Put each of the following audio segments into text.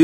ver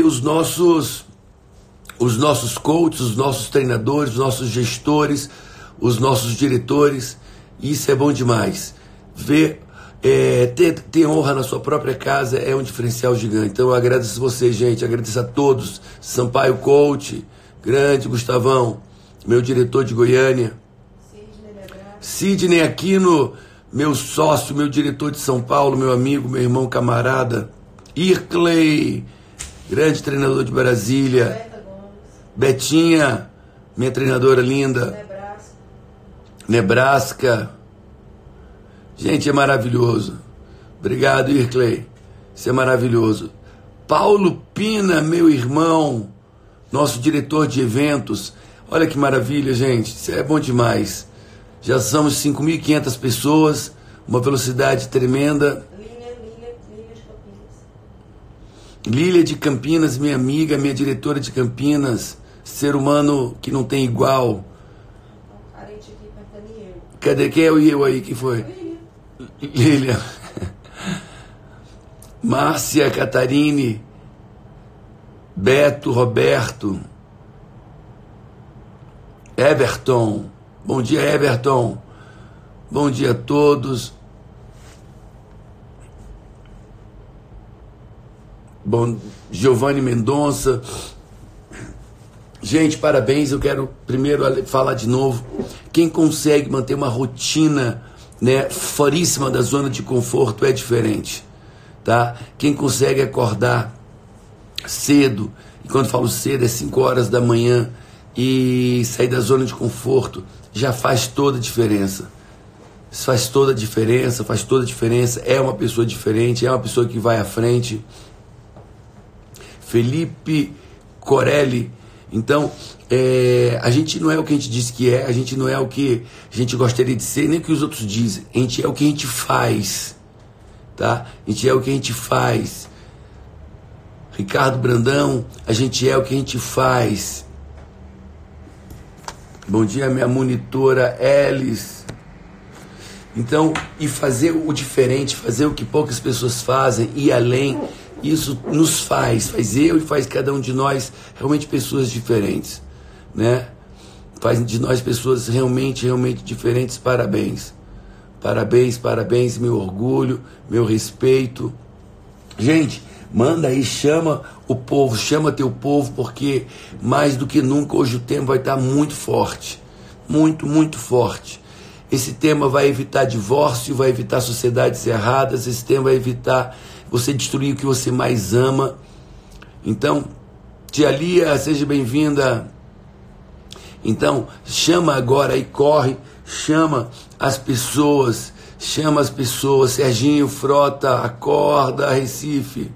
os nossos coaches, os nossos treinadores, os nossos gestores, os nossos diretores. Isso é bom demais. Ver, ter honra na sua própria casa é um diferencial gigante. Então eu agradeço você, gente, agradeço a todos. Sampaio Coach, grande Gustavão, meu diretor de Goiânia. Sidney Aquino, meu sócio, meu diretor de São Paulo, meu amigo, meu irmão, camarada. Irkley, grande treinador de Brasília. Betinha, minha treinadora linda. Nebraska. Gente, é maravilhoso. Obrigado, Irkley. Isso é maravilhoso. Paulo Pina, meu irmão, nosso diretor de eventos. Olha que maravilha, gente. Isso é bom demais. Já somos 5.500 pessoas, uma velocidade tremenda. Lília de Campinas, minha amiga, minha diretora de Campinas. Ser humano que não tem igual. Cadê? Quem é o eu aí? Quem foi? Lília. Márcia, Catarine, Beto, Roberto, Everton. Bom dia, Everton. Bom dia a todos. Bom, Giovanni Mendonça. Gente, parabéns. Eu quero primeiro falar de novo. Quem consegue manter uma rotina, né, foríssima da zona de conforto é diferente, tá? Quem consegue acordar cedo, e quando falo cedo é 5 horas da manhã, e sair da zona de conforto, já faz toda a diferença. Isso faz toda a diferença, faz toda a diferença. É uma pessoa diferente, é uma pessoa que vai à frente. Felipe Corelli. Então, a gente não é o que a gente diz que é, a gente não é o que a gente gostaria de ser, nem o que os outros dizem. A gente é o que a gente faz, tá? A gente é o que a gente faz. Ricardo Brandão, a gente é o que a gente faz. Bom dia, minha monitora Elis. Então, e fazer o diferente, fazer o que poucas pessoas fazem, ir além, isso nos faz eu e faz cada um de nós realmente pessoas diferentes, né? Faz de nós pessoas realmente diferentes. Parabéns, parabéns, parabéns, meu orgulho, meu respeito. Gente, manda aí, chama o povo, chama teu povo, porque mais do que nunca hoje o tema vai estar muito forte, muito forte. Esse tema vai evitar divórcio, vai evitar sociedades erradas, esse tema vai evitar você destruir o que você mais ama. Então, tia Lia, seja bem-vinda. Então, chama agora e corre, chama as pessoas, Serginho Frota, acorda, Recife.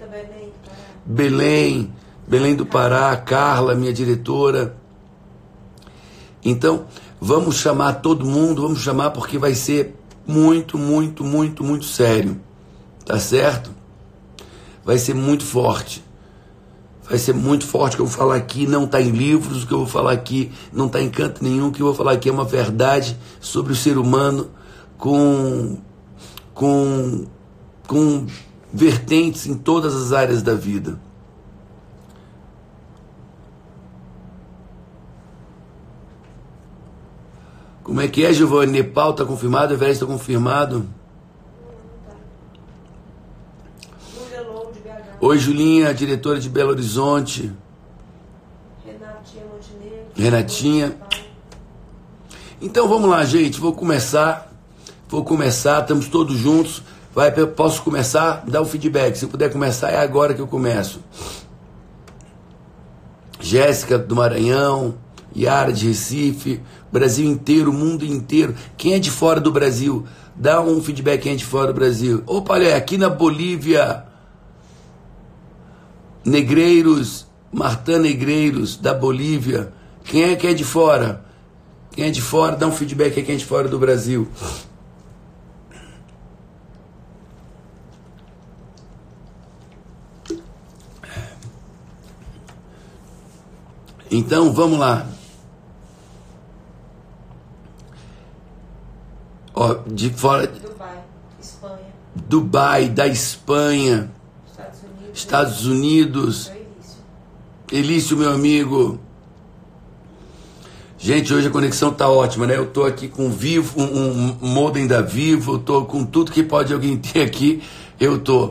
Belém do Pará, Carla, minha diretora. Então, vamos chamar todo mundo, vamos chamar porque vai ser muito sério, tá certo? Vai ser muito forte. Vai ser muito forte. O que eu vou falar aqui não está em livros, o que eu vou falar aqui não está em canto nenhum, o que eu vou falar aqui é uma verdade sobre o ser humano com vertentes em todas as áreas da vida. Como é que é, Giovanni? Nepal está confirmado, Everest está confirmado. Oi, Julinha, diretora de Belo Horizonte. Renatinha. Então vamos lá, gente, vou começar, estamos todos juntos. Posso começar? Dá o feedback, se puder começar é agora que eu começo. Jéssica do Maranhão, Yara de Recife, Brasil inteiro, mundo inteiro. Quem é de fora do Brasil? Dá um feedback, quem é de fora do Brasil. Opa, olha, aqui na Bolívia, Negreiros, Martã Negreiros, da Bolívia. Quem é que é de fora? Quem é de fora, dá um feedback a quem é de fora do Brasil. Então, vamos lá. Ó, de fora... Dubai, Espanha. Dubai, da Espanha. Estados Unidos. Elício, meu amigo. Gente, hoje a conexão tá ótima, né? Eu tô aqui com Vivo, um modem da Vivo, eu tô com tudo que pode alguém ter aqui, eu tô.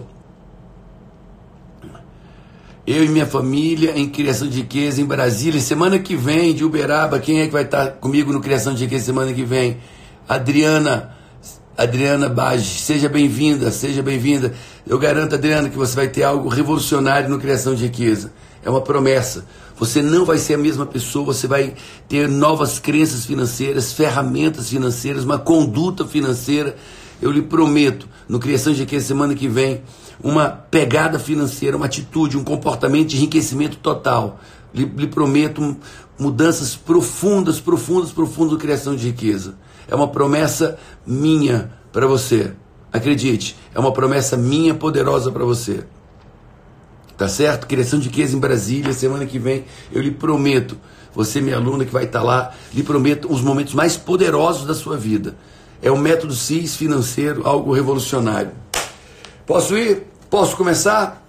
Eu e minha família em Criação de Riqueza em Brasília. Semana que vem, de Uberaba, quem é que vai estar comigo no Criação de Riqueza semana que vem? Adriana Bage, seja bem-vinda, seja bem-vinda. Eu garanto, Adriana, que você vai ter algo revolucionário no Criação de Riqueza. É uma promessa. Você não vai ser a mesma pessoa, você vai ter novas crenças financeiras, ferramentas financeiras, uma conduta financeira. Eu lhe prometo, no Criação de Riqueza semana que vem, uma pegada financeira, uma atitude, um comportamento de enriquecimento total. Lhe prometo mudanças profundas no Criação de Riqueza. É uma promessa minha para você. Acredite, é uma promessa minha poderosa para você. Tá certo? Criação de Riqueza em Brasília, semana que vem, eu lhe prometo, você minha aluna que vai estar lá, lhe prometo os momentos mais poderosos da sua vida. É o método CIS financeiro, algo revolucionário. Posso ir? Posso começar?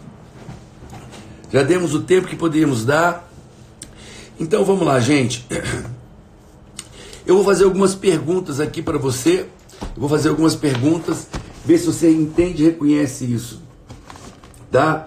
Já demos o tempo que podíamos dar. Então vamos lá, gente. Eu vou fazer algumas perguntas aqui para você. Eu vou fazer algumas perguntas, ver se você entende e reconhece isso. Tá?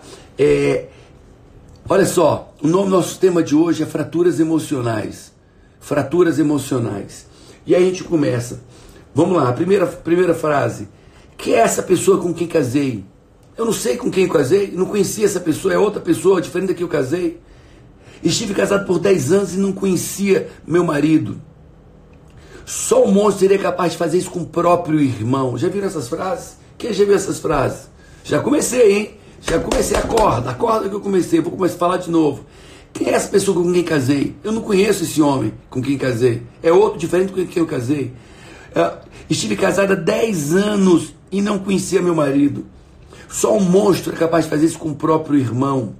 Olha só, o nome do nosso tema de hoje é fraturas emocionais. Fraturas emocionais. E aí a gente começa. Vamos lá, a primeira frase. Quem é essa pessoa com quem casei? Eu não sei com quem eu casei, não conhecia essa pessoa, é outra pessoa diferente da que eu casei. Estive casado por 10 anos e não conhecia meu marido. Só um monstro seria capaz de fazer isso com o próprio irmão. Já viram essas frases? Quem já viu essas frases? Já comecei, hein? Já comecei, acorda que eu comecei, vou começar a falar de novo. Quem é essa pessoa com quem casei? Eu não conheço esse homem com quem casei. É outro diferente com quem eu casei. Estive casada há 10 anos e não conhecia meu marido. Só um monstro é capaz de fazer isso com o próprio irmão.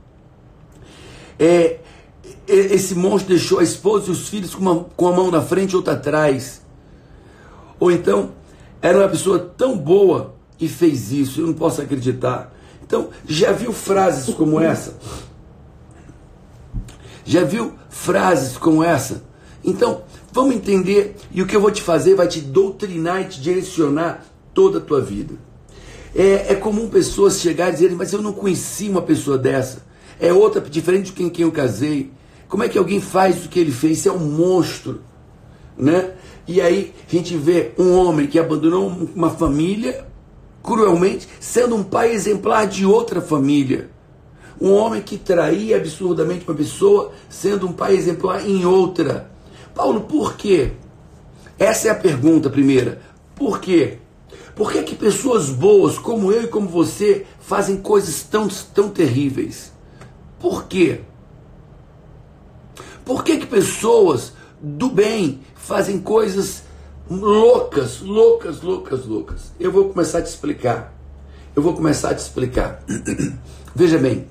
Esse monstro deixou a esposa e os filhos com a mão na frente e outra atrás. Ou então, era uma pessoa tão boa e fez isso, eu não posso acreditar. Então, já viu frases como essa? Já viu frases como essa? Então, vamos entender, e o que eu vou te fazer vai te doutrinar e te direcionar toda a tua vida. É comum pessoas chegarem e dizerem, mas eu não conheci uma pessoa dessa. É outra diferente de quem eu casei. Como é que alguém faz o que ele fez? Isso é um monstro, né? E aí a gente vê um homem que abandonou uma família cruelmente, sendo um pai exemplar de outra família. Um homem que traía absurdamente uma pessoa, sendo um pai exemplar em outra. Paulo, por quê? Essa é a pergunta primeira. Por quê? Por que que pessoas boas, como eu e como você, fazem coisas tão terríveis? Por quê? Por que que pessoas do bem fazem coisas loucas? Eu vou começar a te explicar. Veja bem.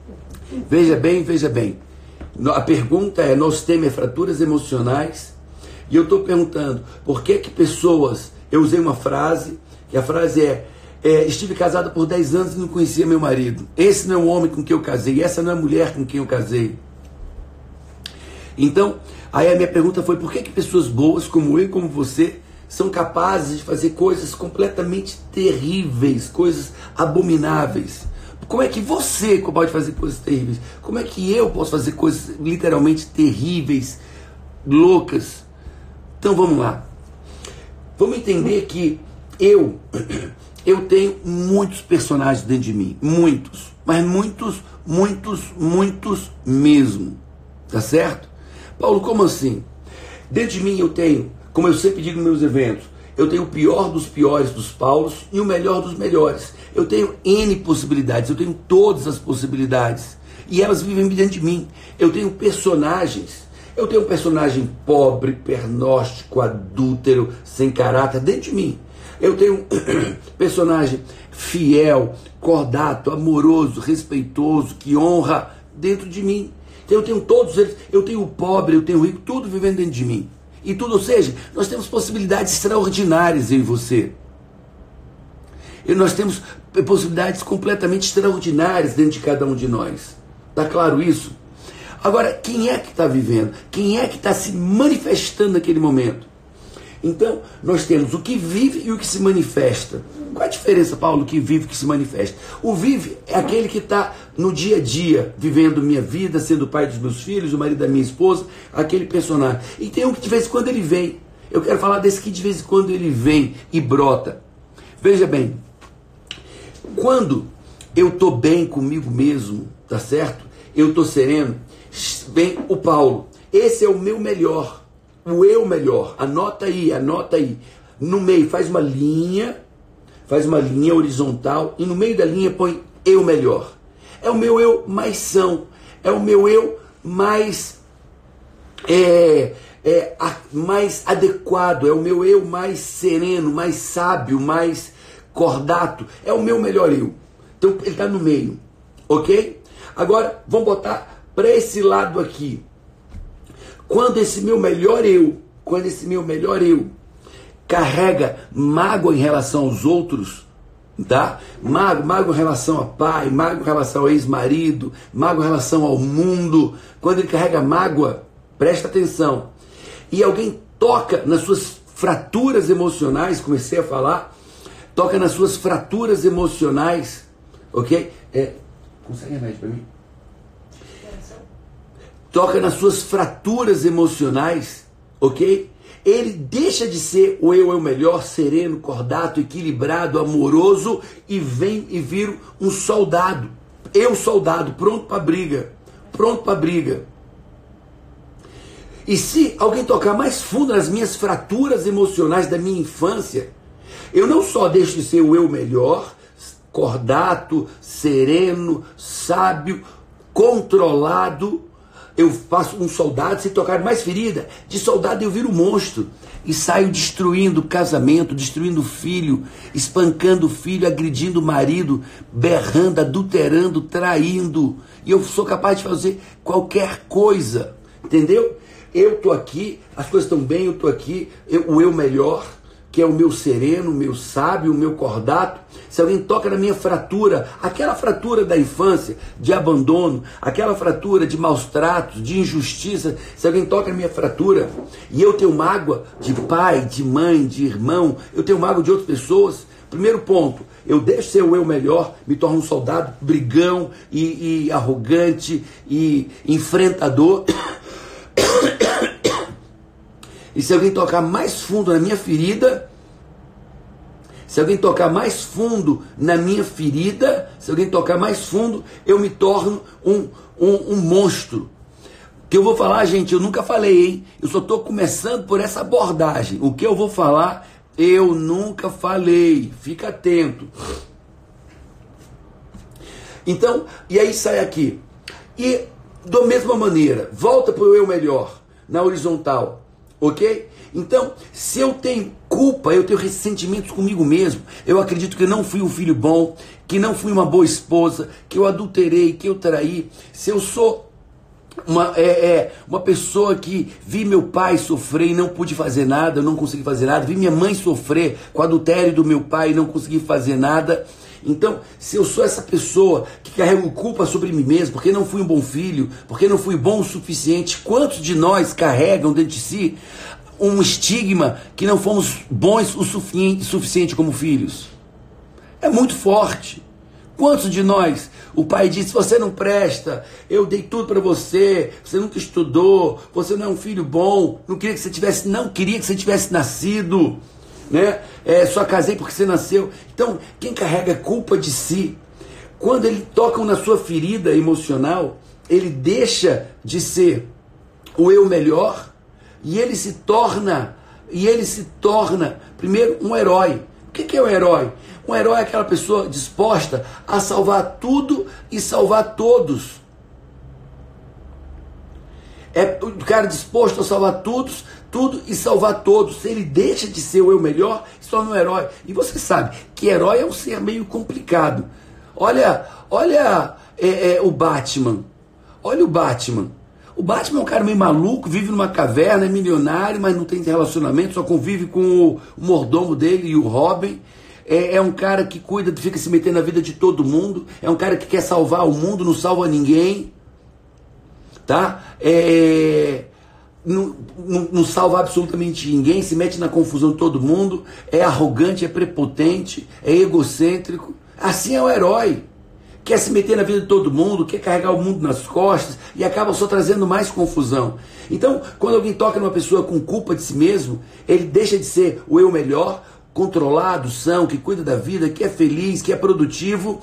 A pergunta é, nosso tema é fraturas emocionais, e eu estou perguntando, por que que pessoas, eu usei uma frase, e a frase estive casada por 10 anos e não conhecia meu marido. Esse não é o homem com quem eu casei, essa não é a mulher com quem eu casei. Então, aí a minha pergunta foi, por que que pessoas boas, como eu e como você, são capazes de fazer coisas completamente terríveis, coisas abomináveis? Como é que você pode fazer coisas terríveis? Como é que eu posso fazer coisas literalmente terríveis, loucas? Então vamos lá. Vamos entender que eu tenho muitos personagens dentro de mim. Muitos. Mas muitos mesmo. Tá certo? Paulo, como assim? Dentro de mim eu tenho, como eu sempre digo nos meus eventos, eu tenho o pior dos piores dos Paulos e o melhor dos melhores. Eu tenho N possibilidades, eu tenho todas as possibilidades. E elas vivem dentro de mim. Eu tenho personagens. Eu tenho um personagem pobre, pernóstico, adúltero, sem caráter dentro de mim. Eu tenho um personagem fiel, cordato, amoroso, respeitoso, que honra dentro de mim. Eu tenho todos eles, eu tenho o pobre, eu tenho o rico, tudo vivendo dentro de mim. E tudo, ou seja, nós temos possibilidades extraordinárias em você. E nós temos possibilidades completamente extraordinárias dentro de cada um de nós. Tá claro isso? Agora, quem é que está vivendo? Quem é que está se manifestando naquele momento? Então, nós temos o que vive e o que se manifesta. Qual a diferença, Paulo, que vive e que se manifesta? O vive é aquele que está no dia a dia, vivendo minha vida, sendo o pai dos meus filhos, o marido da minha esposa, aquele personagem. E tem um que de vez em quando ele vem. Eu quero falar desse que de vez em quando ele vem e brota. Veja bem, quando eu estou bem comigo mesmo, tá certo? Eu estou sereno, vem o Paulo. Esse é o meu melhor, o eu melhor. Anota aí, anota aí. No meio faz uma linha horizontal e no meio da linha põe eu melhor. É o meu eu mais são, é o meu eu mais mais adequado, é o meu eu mais sereno, mais sábio, mais cordato, é o meu melhor eu. Então ele está no meio, ok? Agora vamos botar para esse lado aqui. Quando esse meu melhor eu carrega mágoa em relação aos outros, tá? Mágoa em relação a pai, mágoa em relação ao ex-marido, mágoa em relação ao mundo. Quando ele carrega mágoa, presta atenção. E alguém toca nas suas fraturas emocionais, comecei a falar, toca nas suas fraturas emocionais, ok? Consegue remédio para mim? Toca nas suas fraturas emocionais, ok? Ele deixa de ser o eu melhor, sereno, cordato, equilibrado, amoroso e vem e vira um soldado. Eu soldado, pronto para briga, pronto para briga. E se alguém tocar mais fundo nas minhas fraturas emocionais da minha infância, eu não só deixo de ser o eu melhor, cordato, sereno, sábio, controlado, eu faço um soldado, se tocar mais ferida, de soldado eu viro monstro. E saio destruindo o casamento, destruindo o filho, espancando o filho, agredindo o marido, berrando, adulterando, traindo. E eu sou capaz de fazer qualquer coisa, entendeu? Eu estou aqui, as coisas estão bem, eu estou aqui, o eu melhor, que é o meu sereno, o meu sábio, o meu cordato. Se alguém toca na minha fratura, aquela fratura da infância, de abandono, aquela fratura de maus tratos, de injustiça, se alguém toca na minha fratura, e eu tenho mágoa de pai, de mãe, de irmão, eu tenho mágoa de outras pessoas, primeiro ponto, eu deixo ser o eu melhor, me torno um soldado brigão e arrogante e enfrentador. E se alguém tocar mais fundo na minha ferida, se alguém tocar mais fundo na minha ferida, se alguém tocar mais fundo, eu me torno um monstro. O que eu vou falar, gente, eu nunca falei, hein? Eu só estou começando por essa abordagem. O que eu vou falar, eu nunca falei. Fica atento. Então, e aí sai aqui. E, da mesma maneira, volta para o eu melhor, na horizontal. Ok? Então, se eu tenho culpa, eu tenho ressentimentos comigo mesmo, eu acredito que eu não fui um filho bom, que não fui uma boa esposa, que eu adulterei, que eu traí, se eu sou uma pessoa que vi meu pai sofrer e não pude fazer nada, eu não consegui fazer nada, vi minha mãe sofrer com o adultério do meu pai e não consegui fazer nada. Então, se eu sou essa pessoa que carrego culpa sobre mim mesmo, porque não fui um bom filho, porque não fui bom o suficiente, quantos de nós carregam dentro de si um estigma que não fomos bons o suficiente como filhos? É muito forte. Quantos de nós, o pai disse, você não presta, eu dei tudo para você, você nunca estudou, você não é um filho bom, não queria que você tivesse nascido, né? Só casei porque você nasceu. Então, quem carrega culpa de si, quando ele toca na sua ferida emocional, ele deixa de ser o eu melhor e ele se torna primeiro um herói. O que é o herói? Um herói é aquela pessoa disposta a salvar tudo e salvar todos. É o cara disposto a salvar tudo e salvar todos. Se ele deixa de ser o eu melhor, se torna um herói. E você sabe que herói é um ser meio complicado. Olha o Batman. Olha o Batman. O Batman é um cara meio maluco, vive numa caverna, é milionário, mas não tem relacionamento, só convive com o mordomo dele e o Robin. É um cara que cuida, fica se metendo na vida de todo mundo. É um cara que quer salvar o mundo, não salva ninguém. tá? Não salva absolutamente ninguém, se mete na confusão de todo mundo, é arrogante, é prepotente, é egocêntrico. Assim é o herói. Quer se meter na vida de todo mundo, quer carregar o mundo nas costas e acaba só trazendo mais confusão. Então, quando alguém toca numa pessoa com culpa de si mesmo, ele deixa de ser o eu melhor, controlado, são, que cuida da vida, que é feliz, que é produtivo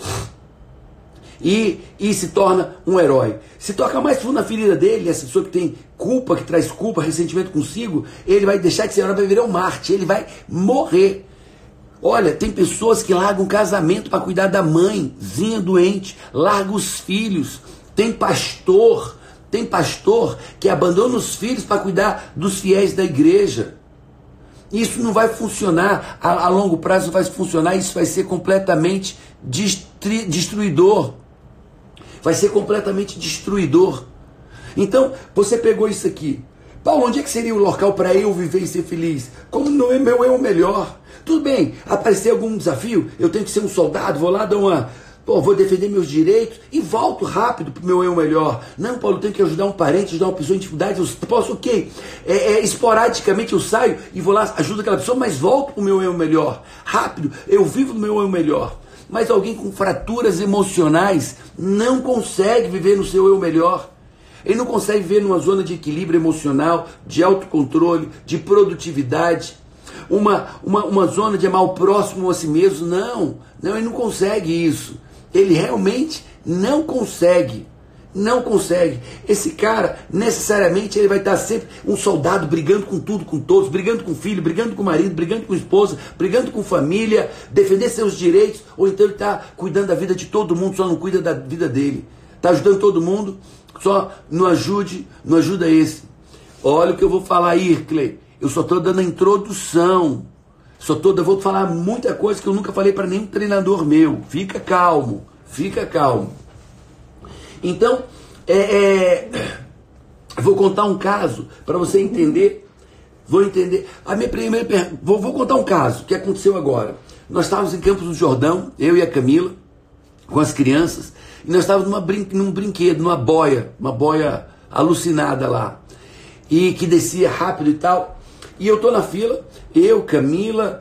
e se torna um herói. Se toca mais fundo na ferida dele, essa pessoa que tem culpa, que traz culpa, ressentimento consigo, ele vai deixar de ser herói, vai virar um Marte, ele vai morrer. Olha, tem pessoas que largam casamento para cuidar da mãezinha doente, larga os filhos. Tem pastor que abandona os filhos para cuidar dos fiéis da igreja. Isso não vai funcionar, a longo prazo não vai funcionar, isso vai ser completamente destruidor. Vai ser completamente destruidor. Então, você pegou isso aqui. Paulo, onde é que seria o local para eu viver e ser feliz? Como não é meu eu melhor? Tudo bem, aparecer algum desafio, eu tenho que ser um soldado, vou lá dar uma... vou defender meus direitos e volto rápido para o meu eu melhor. Não, Paulo, eu tenho que ajudar um parente, ajudar uma pessoa em dificuldade, eu posso o quê? Esporadicamente eu saio e vou lá, ajudo aquela pessoa, mas volto para o meu eu melhor. Rápido, eu vivo no meu eu melhor. Mas alguém com fraturas emocionais não consegue viver no seu eu melhor. Ele não consegue viver numa zona de equilíbrio emocional, de autocontrole, de produtividade. Uma zona de amar o próximo a si mesmo. Não, ele não consegue isso. Ele realmente não consegue. Não consegue. Esse cara, necessariamente, ele vai estar sempre um soldado brigando com tudo, com todos, brigando com o filho, brigando com o marido, brigando com a esposa, brigando com família, defender seus direitos, ou então ele está cuidando da vida de todo mundo, só não cuida da vida dele. Está ajudando todo mundo, só não ajuda esse. Olha o que eu vou falar aí, Irkley. Eu só estou dando a introdução. Eu vou falar muita coisa que eu nunca falei para nenhum treinador meu. Fica calmo, fica calmo. Então, vou contar um caso para você entender. A minha primeira pergunta. Vou contar um caso que aconteceu agora. Nós estávamos em Campos do Jordão, eu e a Camila, com as crianças, e nós estávamos num brinquedo, numa boia, uma boia alucinada lá, e que descia rápido e tal. E eu tô na fila, eu, Camila,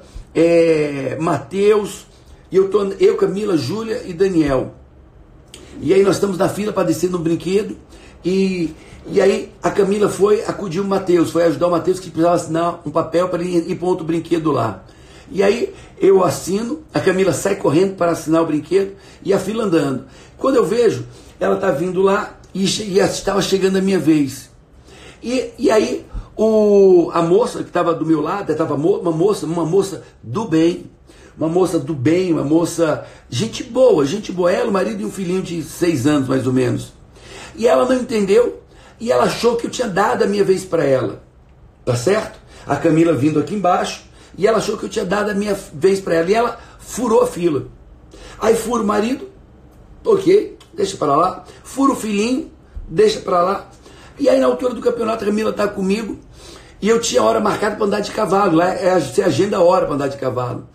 Matheus, e eu, Camila, Júlia e Daniel. E aí nós estamos na fila para descer no brinquedo, e aí a Camila foi acudir o Matheus, foi ajudar o Matheus que precisava assinar um papel para ele ir para outro brinquedo lá. E aí eu assino, a Camila sai correndo para assinar o brinquedo e a fila andando. Quando eu vejo, ela está vindo lá e estava chegando a minha vez. E aí a moça que estava do meu lado, estava uma moça do bem, uma moça, gente boa, ela, o marido e um filhinho de 6 anos mais ou menos. E ela não entendeu e ela achou que eu tinha dado a minha vez para ela, tá certo? A Camila vindo aqui embaixo e ela achou que eu tinha dado a minha vez para ela e ela furou a fila. Aí fura o marido, ok, deixa para lá, fura o filhinho, deixa para lá. E aí na altura do campeonato a Camila está comigo e eu tinha hora marcada para andar de cavalo, lá você agenda a hora para andar de cavalo.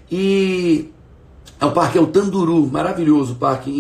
E o parque é o Tanduru, maravilhoso parque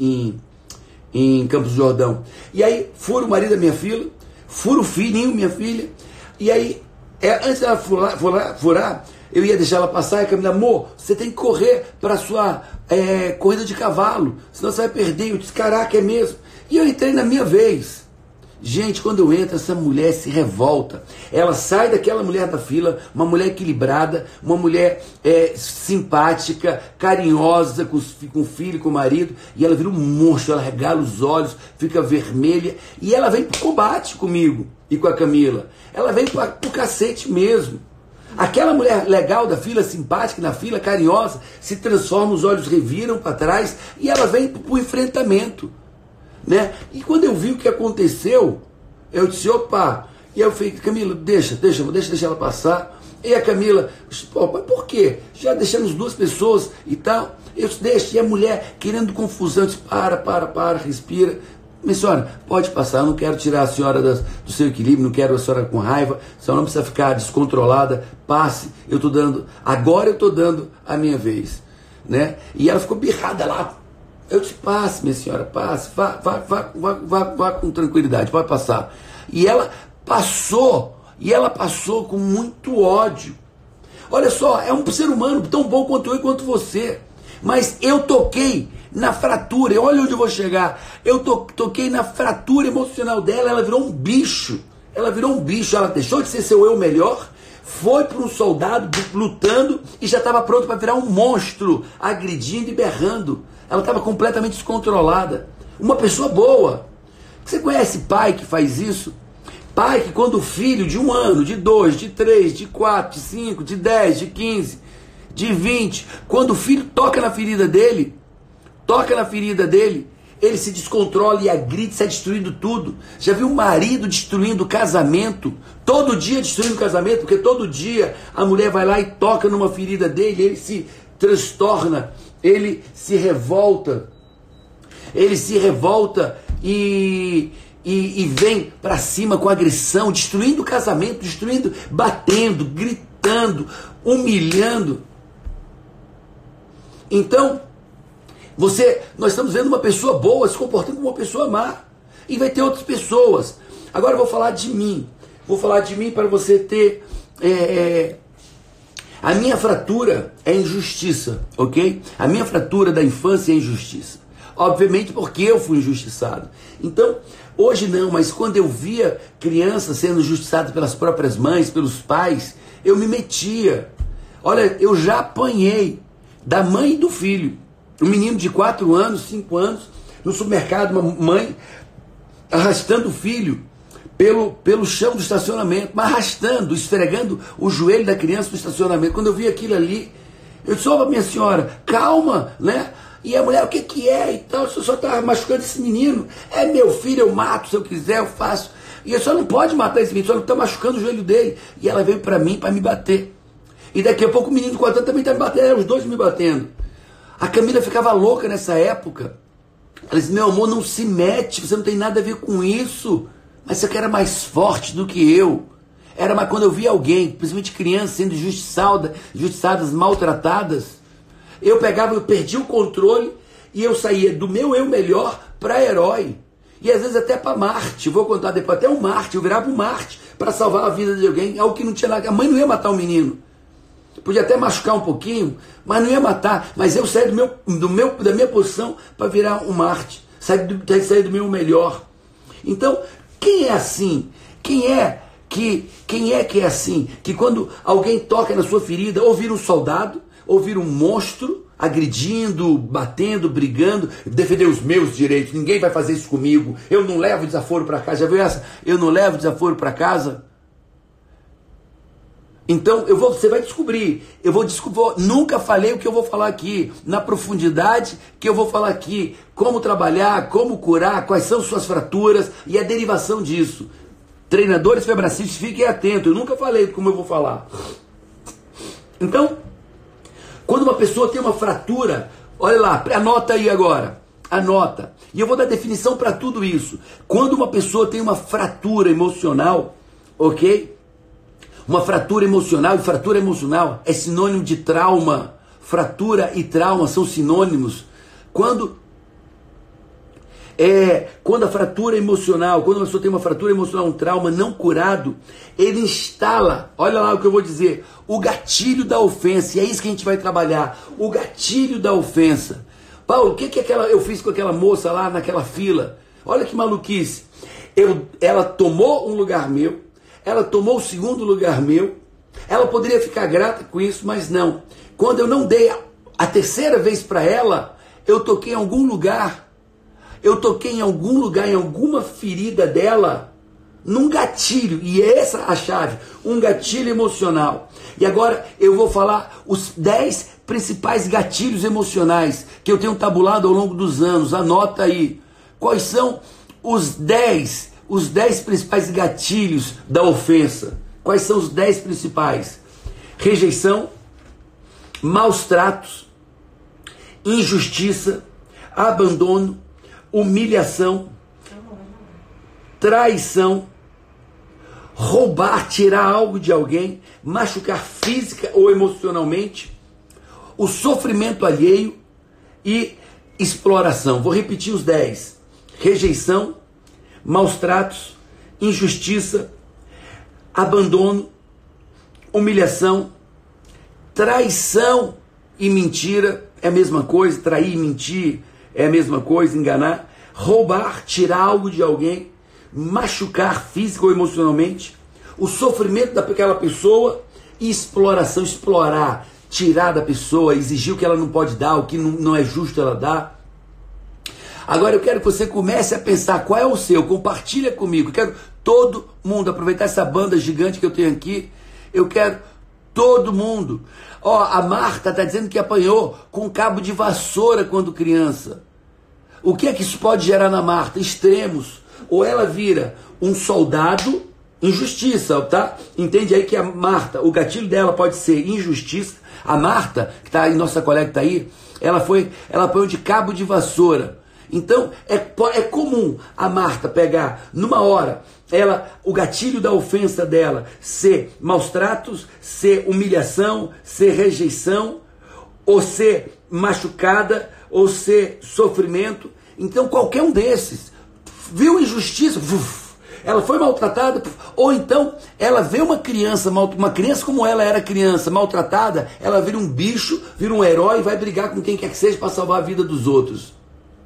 em Campos do Jordão. E aí fura o marido da minha filha, fura o filhinho, minha filha, e aí antes dela furar, eu ia deixar ela passar, e a Camila, amor, você tem que correr para a sua corrida de cavalo, senão você vai perder. Eu disse, caraca, é mesmo? E eu entrei na minha vez. Gente, quando eu entro, essa mulher se revolta. Ela sai daquela mulher da fila, uma mulher equilibrada, uma mulher simpática, carinhosa com o filho, com o marido, e ela vira um monstro, ela regala os olhos, fica vermelha, e ela vem pro combate comigo e com a Camila. Ela vem pro cacete mesmo. Aquela mulher legal da fila, simpática na fila, carinhosa, se transforma, os olhos reviram para trás, e ela vem pro enfrentamento. Né? E quando eu vi o que aconteceu, eu disse, opa, e eu falei, Camila, deixa ela passar. E a Camila, pô, mas por quê? Já deixamos 2 pessoas e tal. Eu disse, deixa, e a mulher querendo confusão, eu disse, para, respira. Mas senhora, pode passar, eu não quero tirar a senhora do seu equilíbrio, não quero a senhora com raiva, a senhora não precisa ficar descontrolada, passe, agora eu estou dando a minha vez. Né? E ela ficou birrada lá, Eu disse, passe, minha senhora, passe, vá com tranquilidade, pode passar. E ela passou com muito ódio. Olha só, é um ser humano tão bom quanto eu e quanto você. Mas eu toquei na fratura, e olha onde eu vou chegar. Eu toquei na fratura emocional dela, ela virou um bicho. Ela deixou de ser seu eu melhor, foi para um soldado lutando e já estava pronto para virar um monstro, agredindo e berrando. Ela estava completamente descontrolada. Uma pessoa boa. Você conhece pai que faz isso? Pai que quando o filho de 1 ano, de 2, de 3, de 4, de 5, de 10, de 15, de 20, quando o filho toca na ferida dele, ele se descontrola e agride, sai destruindo tudo. Já viu um marido destruindo o casamento? Todo dia destruindo o casamento, porque todo dia a mulher vai lá e toca numa ferida dele, ele se transtorna, ele se revolta e vem pra cima com agressão, destruindo o casamento, batendo, gritando, humilhando. Então, nós estamos vendo uma pessoa boa se comportando como uma pessoa má. E vai ter outras pessoas. Agora eu vou falar de mim. Para você ter... A minha fratura é injustiça, ok? A minha fratura da infância é injustiça. Obviamente porque eu fui injustiçado. Então, hoje não, mas quando eu via crianças sendo injustiçadas pelas próprias mães, pelos pais, eu me metia. Olha, eu já apanhei da mãe e do filho. Um menino de 4 anos, 5 anos, no supermercado, uma mãe arrastando o filho pelo chão do estacionamento, mas arrastando, esfregando o joelho da criança no estacionamento. Quando eu vi aquilo ali, eu disse, ô minha senhora, calma, né? E a mulher, o que é e tal, você só está machucando esse menino. É meu filho, eu mato, se eu quiser, eu faço. E eu só não pode matar esse menino, só não está machucando o joelho dele. E ela veio para mim, para me bater. E daqui a pouco o menino de 4 anos também está me batendo, os dois me batendo. A Camila ficava louca nessa época. Ela disse, meu amor, não se mete, você não tem nada a ver com isso. Mas você que era mais forte do que eu. Era mais quando eu via alguém, principalmente crianças, sendo injustiçadas, maltratadas, eu perdia o controle e eu saía do meu eu melhor para herói. E às vezes até para Marte. Vou contar depois, até o Marte. Eu virava um Marte para salvar a vida de alguém. Algo que não tinha nada. A mãe não ia matar o menino. Podia até machucar um pouquinho, mas não ia matar. Mas eu saí da minha posição para virar um Marte. Saí do meu melhor. Então, quem é assim? Quem é que é assim? Que quando alguém toca na sua ferida, ou vira um soldado, ou vira um monstro, agredindo, batendo, brigando, defender os meus direitos. Ninguém vai fazer isso comigo. Eu não levo desaforo para casa. Já viu essa? Eu não levo desaforo para casa. Então, você vai descobrir. Nunca falei o que eu vou falar aqui, na profundidade que eu vou falar aqui. Como trabalhar, como curar, quais são suas fraturas e a derivação disso. Treinadores febracistas, fiquem atentos. Eu nunca falei como eu vou falar. Então, quando uma pessoa tem uma fratura, olha lá, anota aí agora. Anota. E eu vou dar definição para tudo isso. Quando uma pessoa tem uma fratura emocional, ok? Uma fratura emocional, e fratura emocional é sinônimo de trauma. Fratura e trauma são sinônimos. Quando a fratura emocional, quando uma pessoa tem uma fratura emocional, um trauma não curado, ele instala, olha lá o que eu vou dizer, o gatilho da ofensa. E é isso que a gente vai trabalhar, o gatilho da ofensa. Paulo, o que eu fiz com aquela moça lá naquela fila? Olha que maluquice. Ela tomou um lugar meu, ela tomou o segundo lugar meu, ela poderia ficar grata com isso, mas não. Quando eu não dei a terceira vez para ela, eu toquei em algum lugar, em alguma ferida dela, num gatilho, e essa é a chave, um gatilho emocional. E agora eu vou falar os 10 principais gatilhos emocionais que eu tenho tabulado ao longo dos anos. Anota aí, quais são os 10 principais gatilhos da ofensa. Quais são os 10 principais? Rejeição, maus tratos, injustiça, abandono, humilhação, traição, roubar, tirar algo de alguém, machucar física ou emocionalmente, o sofrimento alheio e exploração. Vou repetir os 10. Rejeição, maus tratos, injustiça, abandono, humilhação, traição e mentira é a mesma coisa. Trair e mentir é a mesma coisa, enganar. Roubar, tirar algo de alguém, machucar física ou emocionalmente, o sofrimento daquela pessoa e exploração, explorar, tirar da pessoa, exigir o que ela não pode dar, o que não é justo ela dar. Agora eu quero que você comece a pensar qual é o seu, compartilha comigo. Eu quero todo mundo aproveitar essa banda gigante que eu tenho aqui. Eu quero todo mundo. Ó, a Marta está dizendo que apanhou com um cabo de vassoura quando criança. O que é que isso pode gerar na Marta? Extremos. Ou ela vira um soldado, injustiça, tá? Entende aí que a Marta, o gatilho dela pode ser injustiça. A Marta, que está aí, nossa colega que está aí, ela apanhou de cabo de vassoura. Então, é comum a Marta pegar, numa hora, o gatilho da ofensa dela ser maus tratos, ser humilhação, ser rejeição, ou ser machucada, ou ser sofrimento. Então, qualquer um desses, viu injustiça, ela foi maltratada, ou então ela vê uma criança como ela era criança, maltratada, ela vira um bicho, vira um herói e vai brigar com quem quer que seja para salvar a vida dos outros.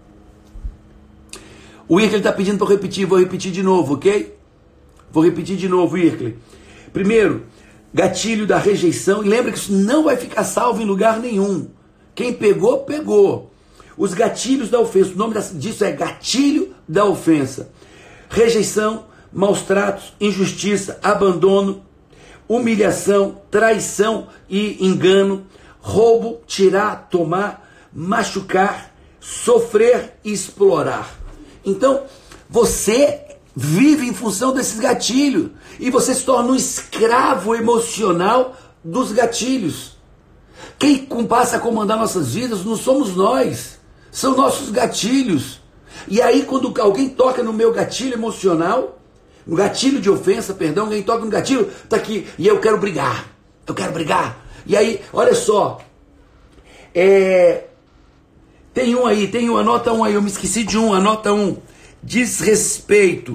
O Irkley está pedindo para eu repetir, vou repetir de novo, ok? Vou repetir de novo, Irkley. Primeiro, gatilho da rejeição, e lembra que isso não vai ficar salvo em lugar nenhum. Quem pegou, pegou. Os gatilhos da ofensa, o nome disso é gatilho da ofensa. Rejeição, maus tratos, injustiça, abandono, humilhação, traição e engano, roubo, tirar, tomar, machucar, sofrer e explorar. Então, você vive em função desses gatilhos e você se torna um escravo emocional dos gatilhos. Quem passa a comandar nossas vidas não somos nós, são nossos gatilhos. E aí quando alguém toca no meu gatilho emocional, no gatilho de ofensa, perdão, alguém toca no gatilho, tá aqui, e eu quero brigar. E aí, olha só, tem um, anota um aí, eu me esqueci de um, anota um. Desrespeito,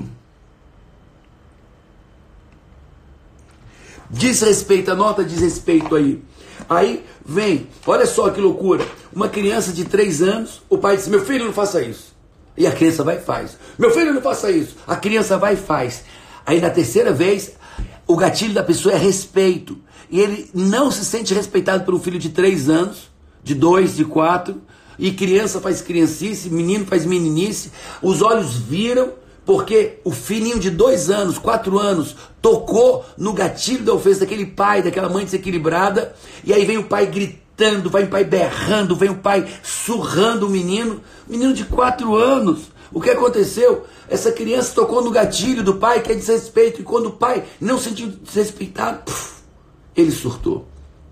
anota desrespeito aí. Aí vem, olha só que loucura, uma criança de 3 anos, o pai diz, meu filho não faça isso. E a criança vai e faz. Meu filho não faça isso. A criança vai e faz. Aí na terceira vez, o gatilho da pessoa é respeito. E ele não se sente respeitado por um filho de 3 anos, de 2, de 4. E criança faz criancice, menino faz meninice. Os olhos viram, porque o filhinho de 2 anos, 4 anos, tocou no gatilho da ofensa daquele pai, daquela mãe desequilibrada. E aí vem o pai gritando, vem o pai berrando, vem o pai surrando o menino de 4 anos. O que aconteceu? Essa criança tocou no gatilho do pai, que é desrespeito. E quando o pai não se sentiu desrespeitado, ele surtou.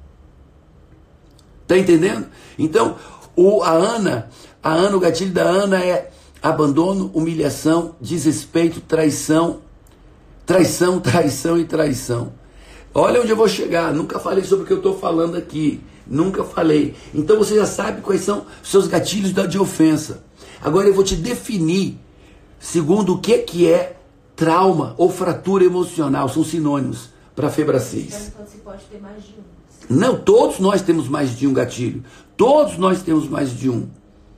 Tá entendendo? Então, o gatilho da Ana é abandono, humilhação, desrespeito, traição e traição. Olha onde eu vou chegar. Nunca falei sobre o que eu estou falando aqui. Nunca falei. Então você já sabe quais são os seus gatilhos de ofensa. Agora eu vou te definir segundo o que é trauma ou fratura emocional. São sinônimos para febracis. Então você pode ter mais de um. Não, todos nós temos mais de um gatilho. Todos nós temos mais de um.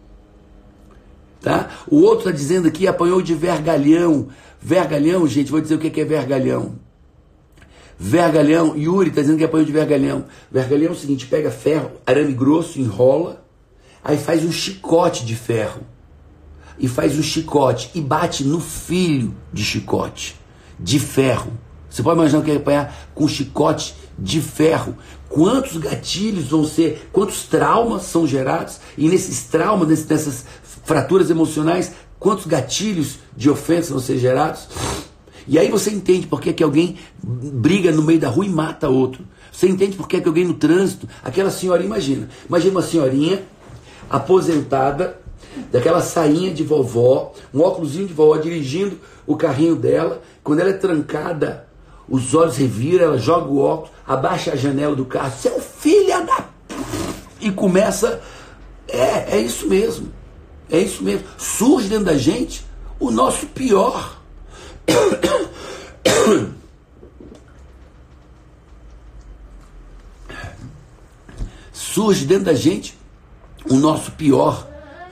Tá? O outro está dizendo aqui, apanhou de vergalhão. Vergalhão, gente, vou dizer o que é vergalhão. Vergalhão, Yuri está dizendo que apanhou de vergalhão. Vergalhão é o seguinte, pega ferro, arame grosso, enrola, aí faz um chicote de ferro. E faz um chicote e bate no filho de chicote, de ferro. Você pode imaginar o que é apanhar com chicote de ferro. Quantos gatilhos vão ser, quantos traumas são gerados, e nesses traumas, nessas fraturas emocionais, quantos gatilhos de ofensa vão ser gerados. E aí você entende por que alguém briga no meio da rua e mata outro. Você entende por que alguém no trânsito, aquela senhorinha, imagina uma senhorinha aposentada, daquela sainha de vovó, um óculosinho de vovó, dirigindo o carrinho dela, quando ela é trancada, os olhos reviram, ela joga o óculos, abaixa a janela do carro, seu filho da... E começa, é isso mesmo. É isso mesmo. Surge dentro da gente o nosso pior. Surge dentro da gente o nosso pior.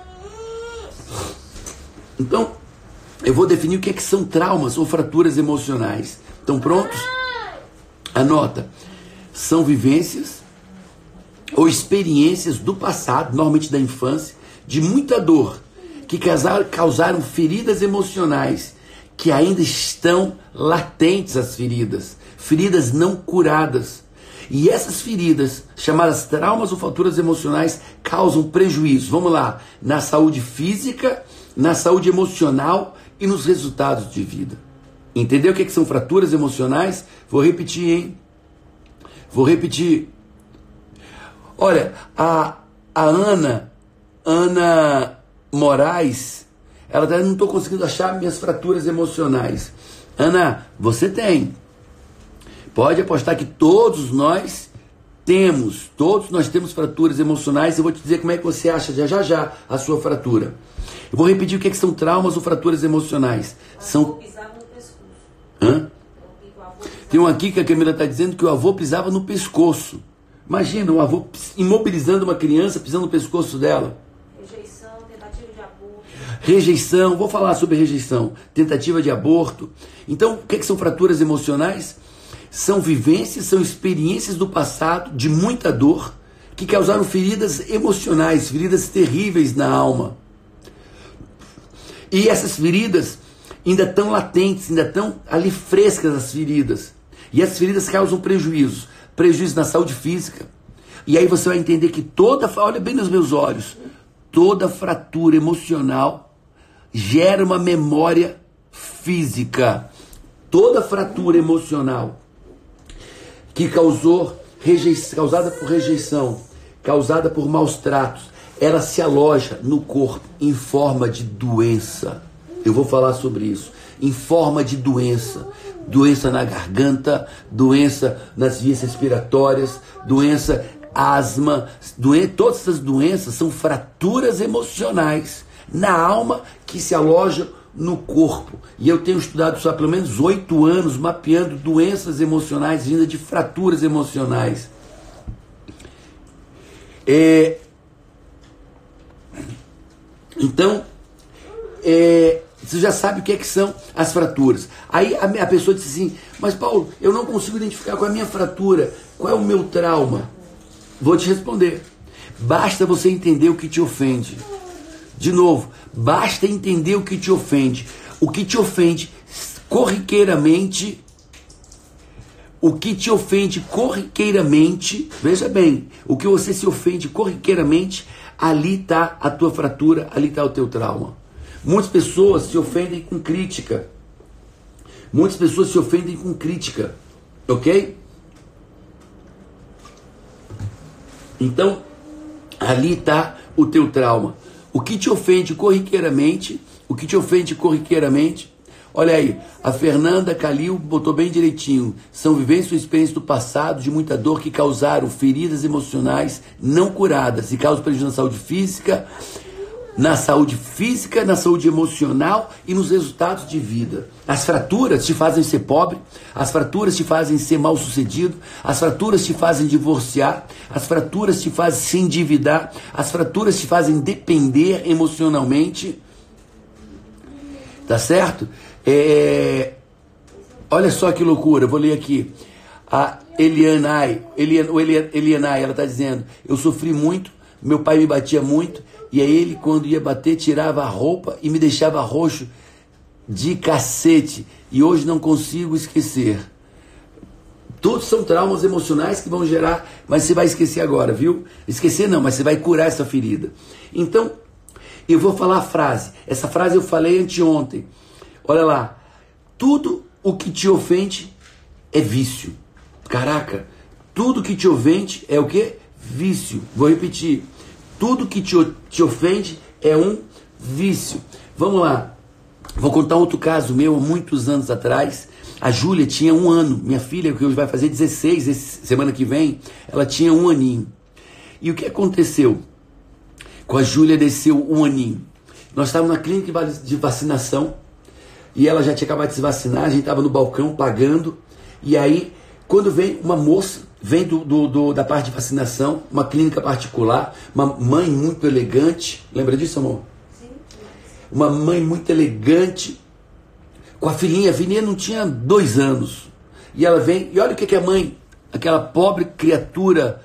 Então, eu vou definir o que são traumas ou fraturas emocionais. Estão prontos? Anota. São vivências ou experiências do passado, normalmente da infância, de muita dor, que causaram feridas emocionais, que ainda estão latentes as feridas não curadas. E essas feridas, chamadas traumas ou fraturas emocionais, causam prejuízo, vamos lá, na saúde física, na saúde emocional e nos resultados de vida. Entendeu o que são fraturas emocionais? Vou repetir, hein? Vou repetir. Olha, a Ana Moraes, ela tá, não estou conseguindo achar minhas fraturas emocionais. Ana, você tem. Pode apostar que todos nós temos fraturas emocionais. Eu vou te dizer como é que você acha já a sua fratura. Eu vou repetir o que são traumas ou fraturas emocionais. São... Hã? Tem um aqui que a Camila está dizendo que o avô pisava no pescoço. Imagina, o avô imobilizando uma criança, pisando no pescoço dela. Rejeição, tentativa de aborto. Rejeição, vou falar sobre rejeição. Tentativa de aborto. Então, o que são fraturas emocionais? São vivências, são experiências do passado de muita dor que causaram feridas emocionais, feridas terríveis na alma. E essas feridas ainda estão latentes, ainda estão ali frescas as feridas. E essas feridas causam prejuízo na saúde física. E aí você vai entender que olha bem nos meus olhos, toda fratura emocional gera uma memória física. Toda fratura emocional que causada por rejeição, causada por maus tratos, ela se aloja no corpo em forma de doença. Eu vou falar sobre isso. Em forma de doença. Doença na garganta, doença nas vias respiratórias, doença asma. Todas essas doenças são fraturas emocionais na alma que se alojam no corpo. E eu tenho estudado isso há pelo menos 8 anos, mapeando doenças emocionais vindas de fraturas emocionais. Então, você já sabe o que são as fraturas. Aí a pessoa disse assim, mas Paulo, eu não consigo identificar qual é a minha fratura, qual é o meu trauma. Vou te responder. Basta você entender o que te ofende. De novo, basta entender o que te ofende. O que te ofende corriqueiramente, veja bem, o que você se ofende corriqueiramente, ali está a tua fratura, ali está o teu trauma. Muitas pessoas se ofendem com crítica. Ok? Então, ali está o teu trauma. O que te ofende corriqueiramente, olha aí, a Fernanda Calil botou bem direitinho, são vivências ou experiências do passado de muita dor que causaram feridas emocionais não curadas e causam prejuízo na saúde física, na saúde emocional e nos resultados de vida. As fraturas te fazem ser pobre, as fraturas te fazem ser mal sucedido, as fraturas te fazem divorciar, as fraturas te fazem se endividar, as fraturas te fazem depender emocionalmente. Tá certo? Olha só que loucura, vou ler aqui. A Elianai, ela está dizendo, eu sofri muito, meu pai me batia muito, e aí ele, quando ia bater, tirava a roupa e me deixava roxo de cacete. E hoje não consigo esquecer. Todos são traumas emocionais que vão gerar, mas você vai esquecer agora, viu? Esquecer não, mas você vai curar essa ferida. Então, eu vou falar a frase. Essa frase eu falei anteontem. Olha lá. Tudo o que te ofende é vício. Caraca. Tudo que te ofende é o quê? Vício. Vou repetir. Tudo que te ofende é um vício. Vamos lá. Vou contar outro caso meu, há muitos anos atrás. A Júlia tinha 1 ano. Minha filha, que hoje vai fazer 16, semana que vem, ela tinha 1 aninho. E o que aconteceu? Com a Júlia desceu 1 aninho. Nós estávamos na clínica de vacinação e ela já tinha acabado de se vacinar, a gente estava no balcão pagando, e aí quando vem uma moça, vem da parte de vacinação, uma clínica particular, uma mãe muito elegante, lembra disso, amor? Sim. Uma mãe muito elegante, com a filhinha não tinha 2 anos, e ela vem, e olha o que a mãe, aquela pobre criatura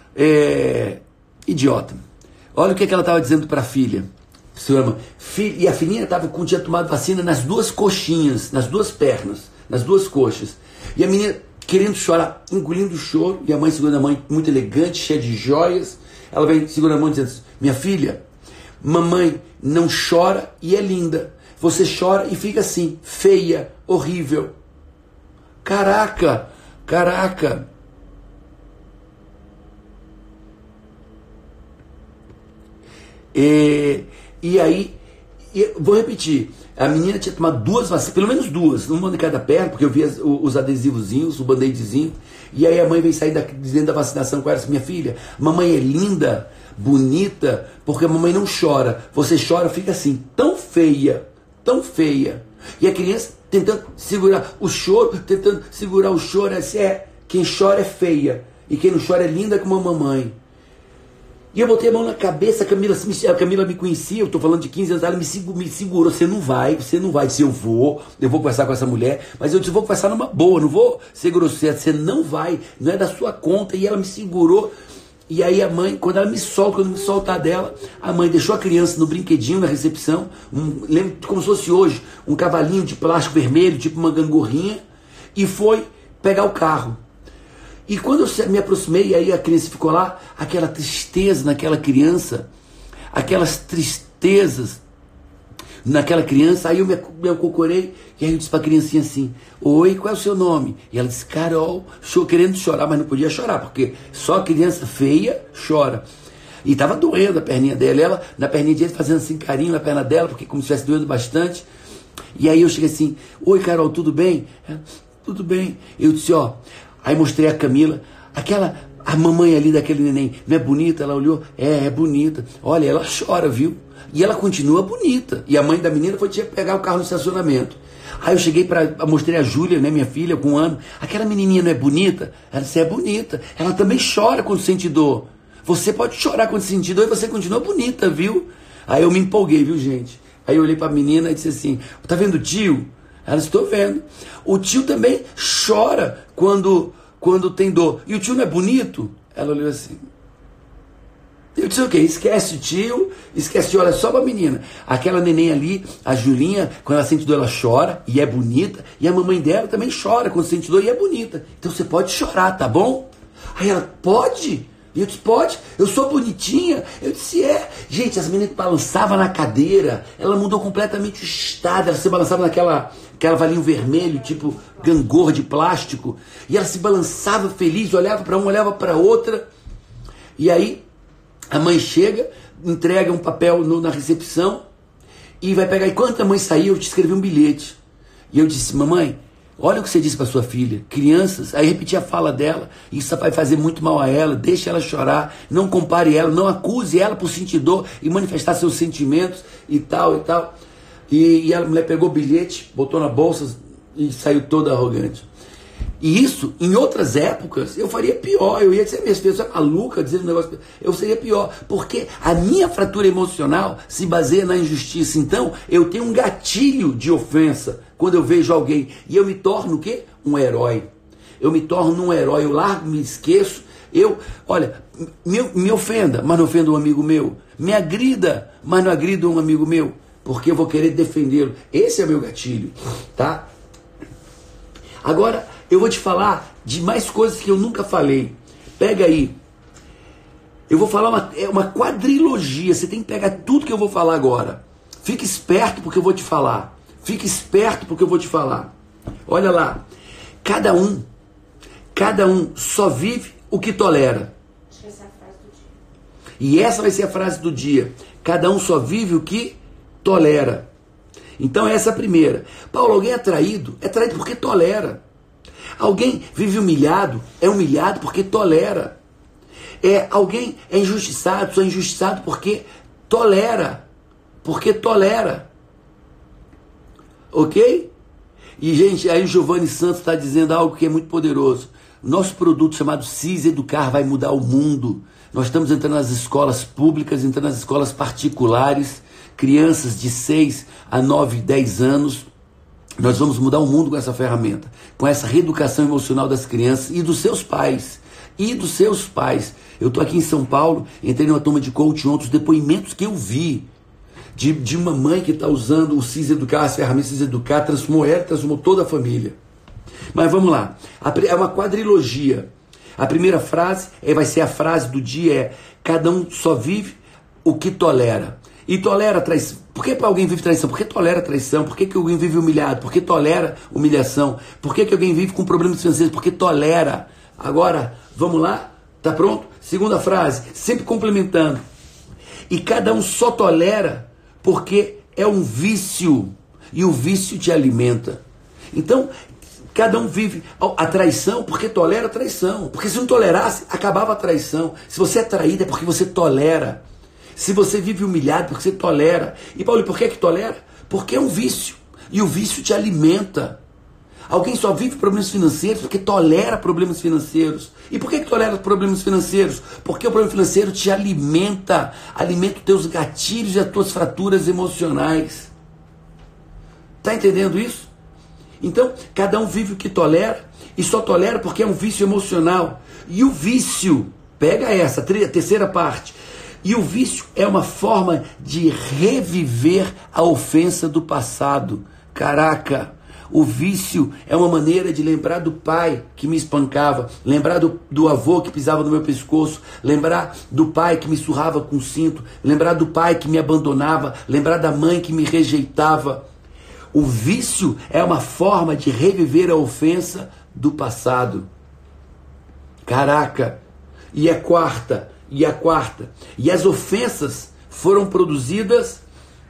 idiota, olha o que ela estava dizendo para a filha. E a filhinha tinha tomado vacina nas 2 coxinhas, nas 2 pernas, nas 2 coxas. E a menina querendo chorar, engolindo o choro, e a mãe segurando a mãe, muito elegante, cheia de joias. Ela vem segurando a mão dizendo: minha filha, mamãe não chora e é linda. Você chora e fica assim, feia, horrível. Caraca. E aí, vou repetir, a menina tinha tomado 2 vacinas, pelo menos 2, uma de cada perna, porque eu vi os adesivozinhos, o band-aidzinho, e aí a mãe vem sair dentro da vacinação com ela, assim: minha filha, mamãe é linda, bonita, porque a mamãe não chora, você chora, fica assim, tão feia, e a criança tentando segurar o choro, quem chora é feia, e quem não chora é linda como a mamãe. E eu botei a mão na cabeça, a Camila me conhecia, eu estou falando de 15 anos, ela me segurou: você não vai, disse: eu vou conversar com essa mulher, mas eu disse: vou conversar numa boa, não vou ser grosseira, você não vai, não é da sua conta. E ela me segurou, e aí a mãe, quando me soltar dela, a mãe deixou a criança no brinquedinho, na recepção, lembro como se fosse hoje, um cavalinho de plástico vermelho, tipo uma gangorrinha, e foi pegar o carro. E quando eu me aproximei, aí a criança ficou lá, aquela tristeza naquela criança, aquelas tristezas naquela criança, aí eu me acocorei, e aí eu disse para a criancinha assim: oi, qual é o seu nome? E ela disse: Carol, querendo chorar, mas não podia chorar, porque só criança feia chora. E estava doendo a perninha dela, ela na perninha dele fazendo assim carinho na perna dela, porque como se estivesse doendo bastante. E aí eu cheguei assim: oi, Carol, tudo bem? Tudo bem. Eu disse: ó, aí mostrei a Camila, a mamãe ali daquele neném, não é bonita? Ela olhou: é bonita. Olha, ela chora, viu? E ela continua bonita. E a mãe da menina foi pegar o carro no estacionamento. Aí eu cheguei mostrei a Júlia, né, minha filha, com 1 ano. Aquela menininha não é bonita? Ela disse: é bonita. Ela também chora quando sente dor. Você pode chorar quando sente dor e você continua bonita, viu? Aí eu me empolguei, viu, gente? Aí eu olhei pra menina e disse assim: tá vendo o tio? Ela disse: estou vendo. O tio também chora quando tem dor. E o tio não é bonito? Ela olhou assim. Eu disse: o quê? Esquece o tio, olha só pra menina. Aquela neném ali, a Julinha, quando ela sente dor, ela chora e é bonita. E a mamãe dela também chora quando sente dor e é bonita. Então você pode chorar, tá bom? Aí ela: pode? E eu disse: pode, eu sou bonitinha. Eu disse: é. Gente, as meninas balançavam na cadeira, ela mudou completamente o estado, ela se balançava naquela cavalinho vermelho, tipo gangorra de plástico, e ela se balançava feliz, olhava para uma, olhava para outra. E aí a mãe chega, entrega um papel na recepção e vai pegar. E quando a mãe saiu, eu te escrevi um bilhete. E eu disse: mamãe, olha o que você disse para sua filha. Crianças, aí repeti a fala dela: isso vai fazer muito mal a ela, deixe ela chorar, não compare ela, não acuse ela por sentir dor e manifestar seus sentimentos e tal. E a mulher pegou o bilhete, botou na bolsa e saiu toda arrogante. E isso, em outras épocas, eu faria pior. Eu ia dizer: minha filha, você é maluca, dizendo um negócio. Eu seria pior, porque a minha fratura emocional se baseia na injustiça. Então, eu tenho um gatilho de ofensa quando eu vejo alguém. E eu me torno o quê? Um herói. Eu me torno um herói. Eu largo, me esqueço. Olha, me ofenda, mas não ofenda um amigo meu. Me agrida, mas não agrida um amigo meu, porque eu vou querer defendê-lo. Esse é meu gatilho, tá? Agora, eu vou te falar de mais coisas que eu nunca falei. Pega aí. Eu vou falar uma quadrilogia. Você tem que pegar tudo que eu vou falar agora. Fique esperto porque eu vou te falar. Fique esperto porque eu vou te falar. Olha lá. Cada um só vive o que tolera. Acho que essa é a frase do dia. E essa vai ser a frase do dia. Cada um só vive o que tolera. Então essa é a primeira. Paulo, alguém é traído porque tolera. Alguém vive humilhado, é humilhado porque tolera. Alguém é injustiçado, só é injustiçado porque tolera. porque tolera. Ok? E, gente, aí o Giovanni Santos está dizendo algo que é muito poderoso. Nosso produto chamado CIS Educar vai mudar o mundo. Nós estamos entrando nas escolas públicas, entrando nas escolas particulares, crianças de 6 a 9, 10 anos. Nós vamos mudar o mundo com essa ferramenta, com essa reeducação emocional das crianças e dos seus pais. Eu estou aqui em São Paulo, entrei numa turma de coaching, outros depoimentos que eu vi de uma mãe que está usando o CIS Educar, as ferramentas CIS Educar, transformou toda a família. Mas vamos lá, é uma quadrilogia. A primeira frase vai ser a frase do dia, cada um só vive o que tolera. E tolera traição. Por que alguém vive traição? Por que tolera traição? Por que alguém vive humilhado? Por que tolera humilhação? Por que alguém vive com problemas financeiros? Por que tolera? Agora, vamos lá? Tá pronto? Segunda frase, sempre complementando. E cada um só tolera porque é um vício. E o vício te alimenta. Então, cada um vive a traição porque tolera a traição. Porque se não tolerasse, acabava a traição. Se você é traído é porque você tolera. Se você vive humilhado, porque você tolera. E Paulo, por que tolera? Porque é um vício. E o vício te alimenta. Alguém só vive problemas financeiros porque tolera problemas financeiros. E por que tolera problemas financeiros? Porque o problema financeiro te alimenta. Alimenta os teus gatilhos e as tuas fraturas emocionais. Está entendendo isso? Então, cada um vive o que tolera. E só tolera porque é um vício emocional. E o vício, pega essa, terceira parte. E o vício é uma forma de reviver a ofensa do passado. Caraca, o vício é uma maneira de lembrar do pai que me espancava, lembrar do avô que pisava no meu pescoço, lembrar do pai que me surrava com cinto, lembrar do pai que me abandonava, lembrar da mãe que me rejeitava. O vício é uma forma de reviver a ofensa do passado. Caraca, e a quarta. E as ofensas foram produzidas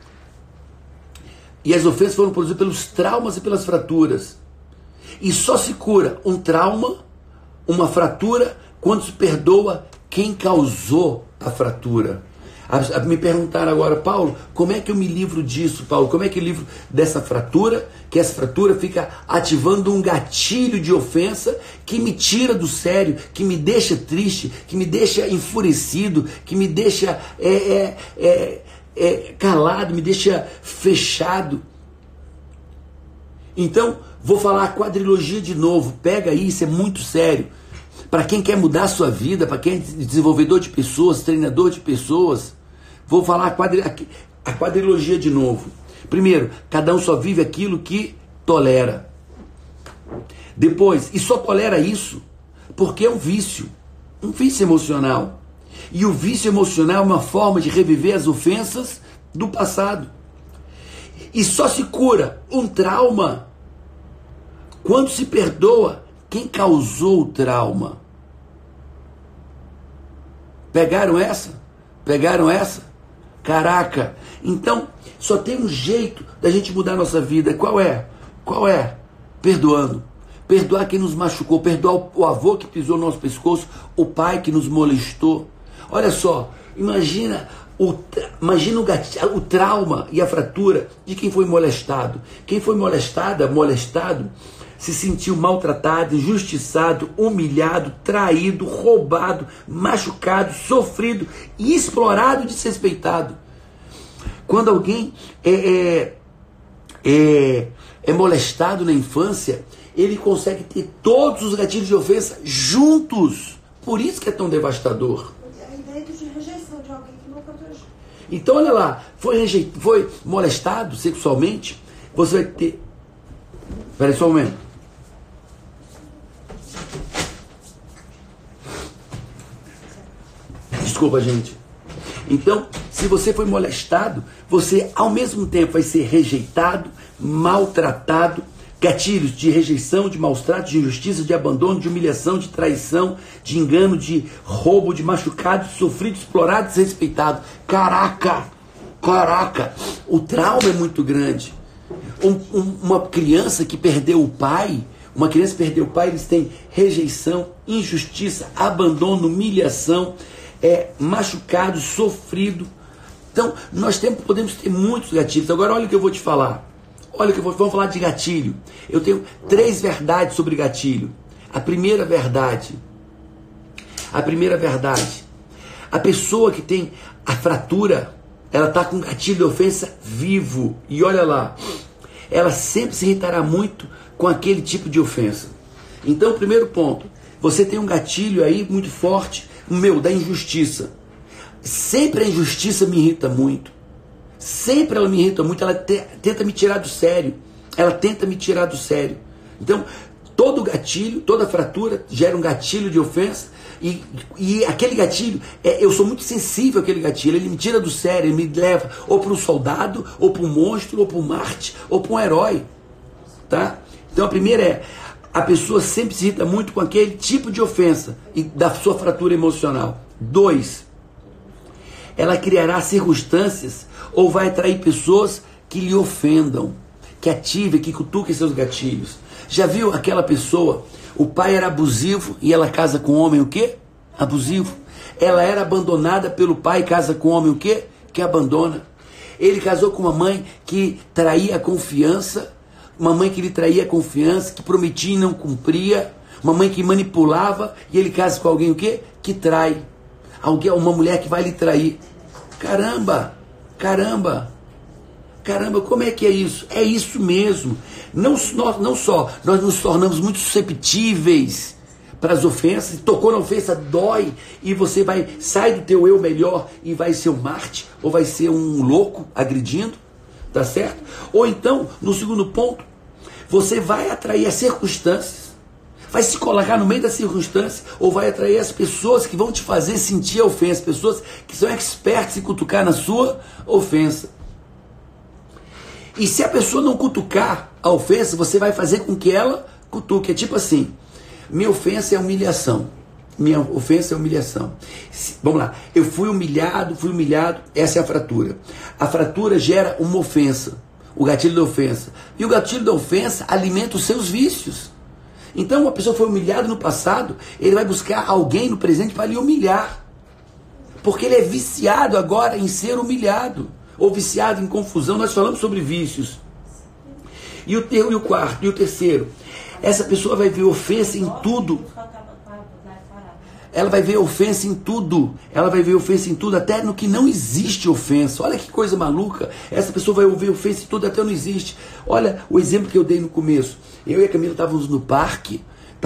pelos traumas e pelas fraturas. E só se cura um trauma, uma fratura, quando se perdoa quem causou a fratura. Me perguntaram agora, Paulo, como é que eu me livro disso, Paulo? Como é que eu livro dessa fratura? Que essa fratura fica ativando um gatilho de ofensa que me tira do sério, que me deixa triste, que me deixa enfurecido, que me deixa calado, me deixa fechado. Então, vou falar a quadrilogia de novo. Pega isso, é muito sério. Para quem quer mudar a sua vida, para quem é desenvolvedor de pessoas, treinador de pessoas, vou falar a quadrilogia de novo. Primeiro, cada um só vive aquilo que tolera. Depois, e só tolera isso porque é um vício emocional. E o vício emocional é uma forma de reviver as ofensas do passado. E só se cura um trauma quando se perdoa quem causou o trauma. Pegaram essa? Caraca! Então, só tem um jeito da gente mudar a nossa vida. Qual é? Perdoando. Perdoar quem nos machucou, perdoar o avô que pisou no nosso pescoço, o pai que nos molestou. Olha só, imagina o trauma e a fratura de quem foi molestado. Quem foi molestado, se sentiu maltratado, injustiçado, humilhado, traído, roubado, machucado, sofrido e explorado e desrespeitado. Quando alguém é molestado na infância, ele consegue ter todos os gatilhos de ofensa juntos. Por isso que é tão devastador. A ideia de rejeição de alguém que não protegeu. Então, olha lá, foi molestado sexualmente, você vai ter... Espera aí só um momento. Desculpa, gente. Então, se você foi molestado, você ao mesmo tempo vai ser rejeitado, maltratado, gatilhos de rejeição, de maus tratos, de injustiça, de abandono, de humilhação, de traição, de engano, de roubo, de machucado, de sofrido, explorado, desrespeitado. Caraca! O trauma é muito grande. Uma criança que perdeu o pai, eles têm rejeição, injustiça, abandono, humilhação, machucado, sofrido, Então, podemos ter muitos gatilhos. Agora, olha o que eu vou te falar. Vamos falar de gatilho. Eu tenho 3 verdades sobre gatilho. A primeira verdade. A pessoa que tem a fratura, ela está com gatilho de ofensa vivo. E olha lá, ela sempre se irritará muito com aquele tipo de ofensa. Então, primeiro ponto, você tem um gatilho aí muito forte, da injustiça. Sempre a injustiça me irrita muito. Sempre ela me irrita muito, ela tenta me tirar do sério. Então, todo gatilho, toda fratura gera um gatilho de ofensa. E aquele gatilho, eu sou muito sensível àquele gatilho. Ele me tira do sério, ele me leva ou para um soldado, ou para um monstro, ou para um Marte, ou para um herói. Tá? Então a primeira é, a pessoa sempre se irrita muito com aquele tipo de ofensa e da sua fratura emocional. 2, ela criará circunstâncias ou vai atrair pessoas que lhe ofendam, que ativem, que cutuquem seus gatilhos. Já viu aquela pessoa, o pai era abusivo e ela casa com um homem o quê? Abusivo. Ela era abandonada pelo pai e casa com um homem o quê? Que abandona. Ele casou com uma mãe que traía a confiança, uma mãe que lhe traía a confiança, que prometia e não cumpria, uma mãe que manipulava, e ele casa com alguém o quê? Que trai. Uma mulher que vai lhe trair. Caramba, como é que é isso? É isso mesmo. Não só nós nos tornamos muito susceptíveis para as ofensas, tocou na ofensa, dói, e você sai do teu eu melhor e vai ser um Marte, ou vai ser um louco agredindo, tá certo? Ou então, no segundo ponto, você vai atrair as circunstâncias, vai se colocar no meio da circunstância, ou vai atrair as pessoas que vão te fazer sentir a ofensa, pessoas que são expertas em cutucar na sua ofensa. E se a pessoa não cutucar a ofensa, você vai fazer com que ela cutuque. É tipo assim, minha ofensa é humilhação. Vamos lá, eu fui humilhado, essa é a fratura. A fratura gera uma ofensa, o gatilho da ofensa. E o gatilho da ofensa alimenta os seus vícios. Então, uma pessoa foi humilhada no passado, ele vai buscar alguém no presente para lhe humilhar. Porque ele é viciado agora em ser humilhado. Ou viciado em confusão. Nós falamos sobre vícios. E o quarto, e o terceiro. Essa pessoa vai ver ofensa em tudo. Ela vai ver ofensa em tudo. Até no que não existe ofensa. Olha que coisa maluca. Essa pessoa vai ver ofensa em tudo, até não existe. Olha o exemplo que eu dei no começo. Eu e a Camila estávamos no parque.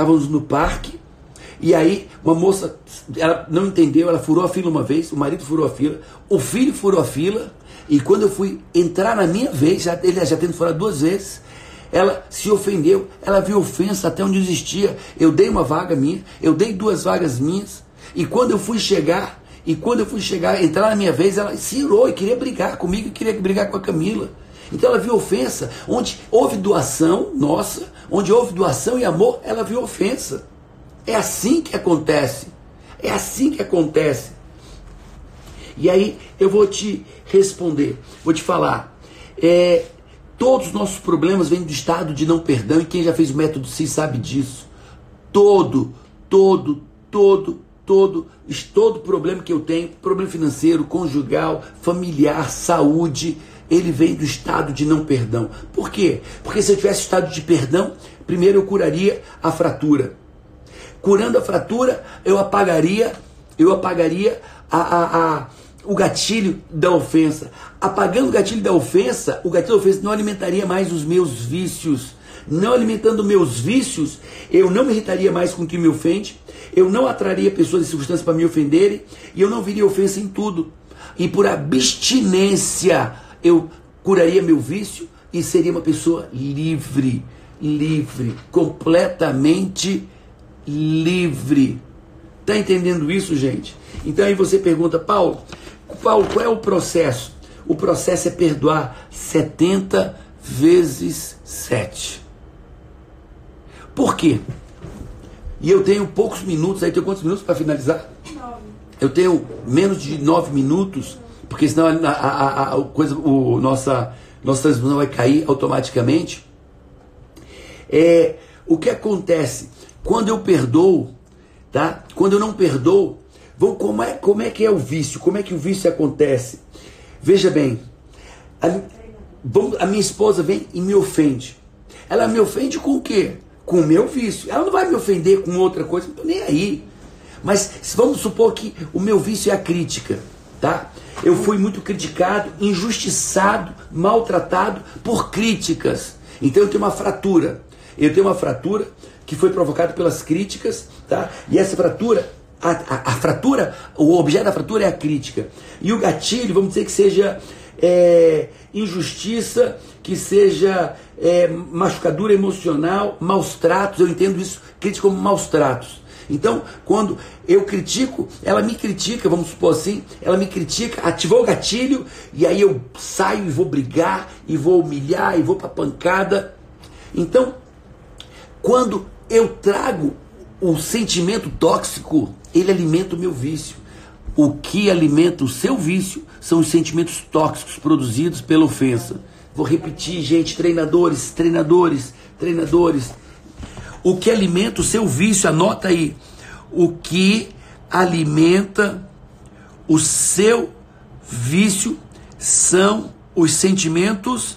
E aí uma moça, ela não entendeu, ela furou a fila uma vez, o marido furou a fila, o filho furou a fila. E quando eu fui entrar na minha vez, ele já tendo furado 2 vezes, ela se ofendeu, ela viu ofensa até onde existia. Eu dei uma vaga minha, eu dei 2 vagas minhas, e quando eu fui chegar, entrar na minha vez, ela se irou e queria brigar comigo, e queria brigar com a Camila. Então ela viu ofensa, onde houve doação, onde houve doação e amor, ela viu ofensa. É assim que acontece. E aí eu vou te responder, vou te falar. Todos os nossos problemas vêm do estado de não perdão, e quem já fez o método SIS sabe disso. Todo problema que eu tenho, problema financeiro, conjugal, familiar, saúde, ele vem do estado de não perdão. Por quê? Porque se eu tivesse estado de perdão, primeiro eu curaria a fratura. Curando a fratura, eu apagaria o gatilho da ofensa. Apagando o gatilho da ofensa não alimentaria mais os meus vícios. Não alimentando meus vícios, eu não me irritaria mais com o que me ofende, eu não atraria pessoas e circunstâncias para me ofenderem, e eu não viria ofensa em tudo. E por abstinência, eu curaria meu vício e seria uma pessoa livre, completamente livre. Tá entendendo isso, gente? Então aí você pergunta, Paulo, qual é o processo? O processo é perdoar 70 vezes 7. Por quê? E eu tenho poucos minutos, aí tenho quantos minutos para finalizar? 9. Eu tenho menos de 9 minutos, porque senão nossa transmissão vai cair automaticamente. O que acontece? Quando eu perdoo, tá? Quando eu não perdoo, como é que é o vício? Como é que o vício acontece? Veja bem, a minha esposa vem e me ofende. Ela me ofende com o quê? Com o meu vício. Ela não vai me ofender com outra coisa, não estou nem aí. Mas vamos supor que o meu vício é a crítica, tá? Eu fui muito criticado, injustiçado, maltratado por críticas. Então eu tenho uma fratura. Eu tenho uma fratura que foi provocada pelas críticas, tá? E essa fratura, a fratura, o objeto da fratura é a crítica. E o gatilho, vamos dizer que seja injustiça, que seja machucadura emocional, maus tratos. Eu entendo isso, crítica como maus tratos. Então, quando eu critico, ela me critica, vamos supor assim, ela me critica, ativou o gatilho, e aí eu saio e vou brigar, e vou humilhar, e vou pra pancada. Então, quando eu trago o sentimento tóxico, ele alimenta o meu vício. O que alimenta o seu vício são os sentimentos tóxicos produzidos pela ofensa. Vou repetir, gente, treinadores. O que alimenta o seu vício, anota aí. O que alimenta o seu vício são os sentimentos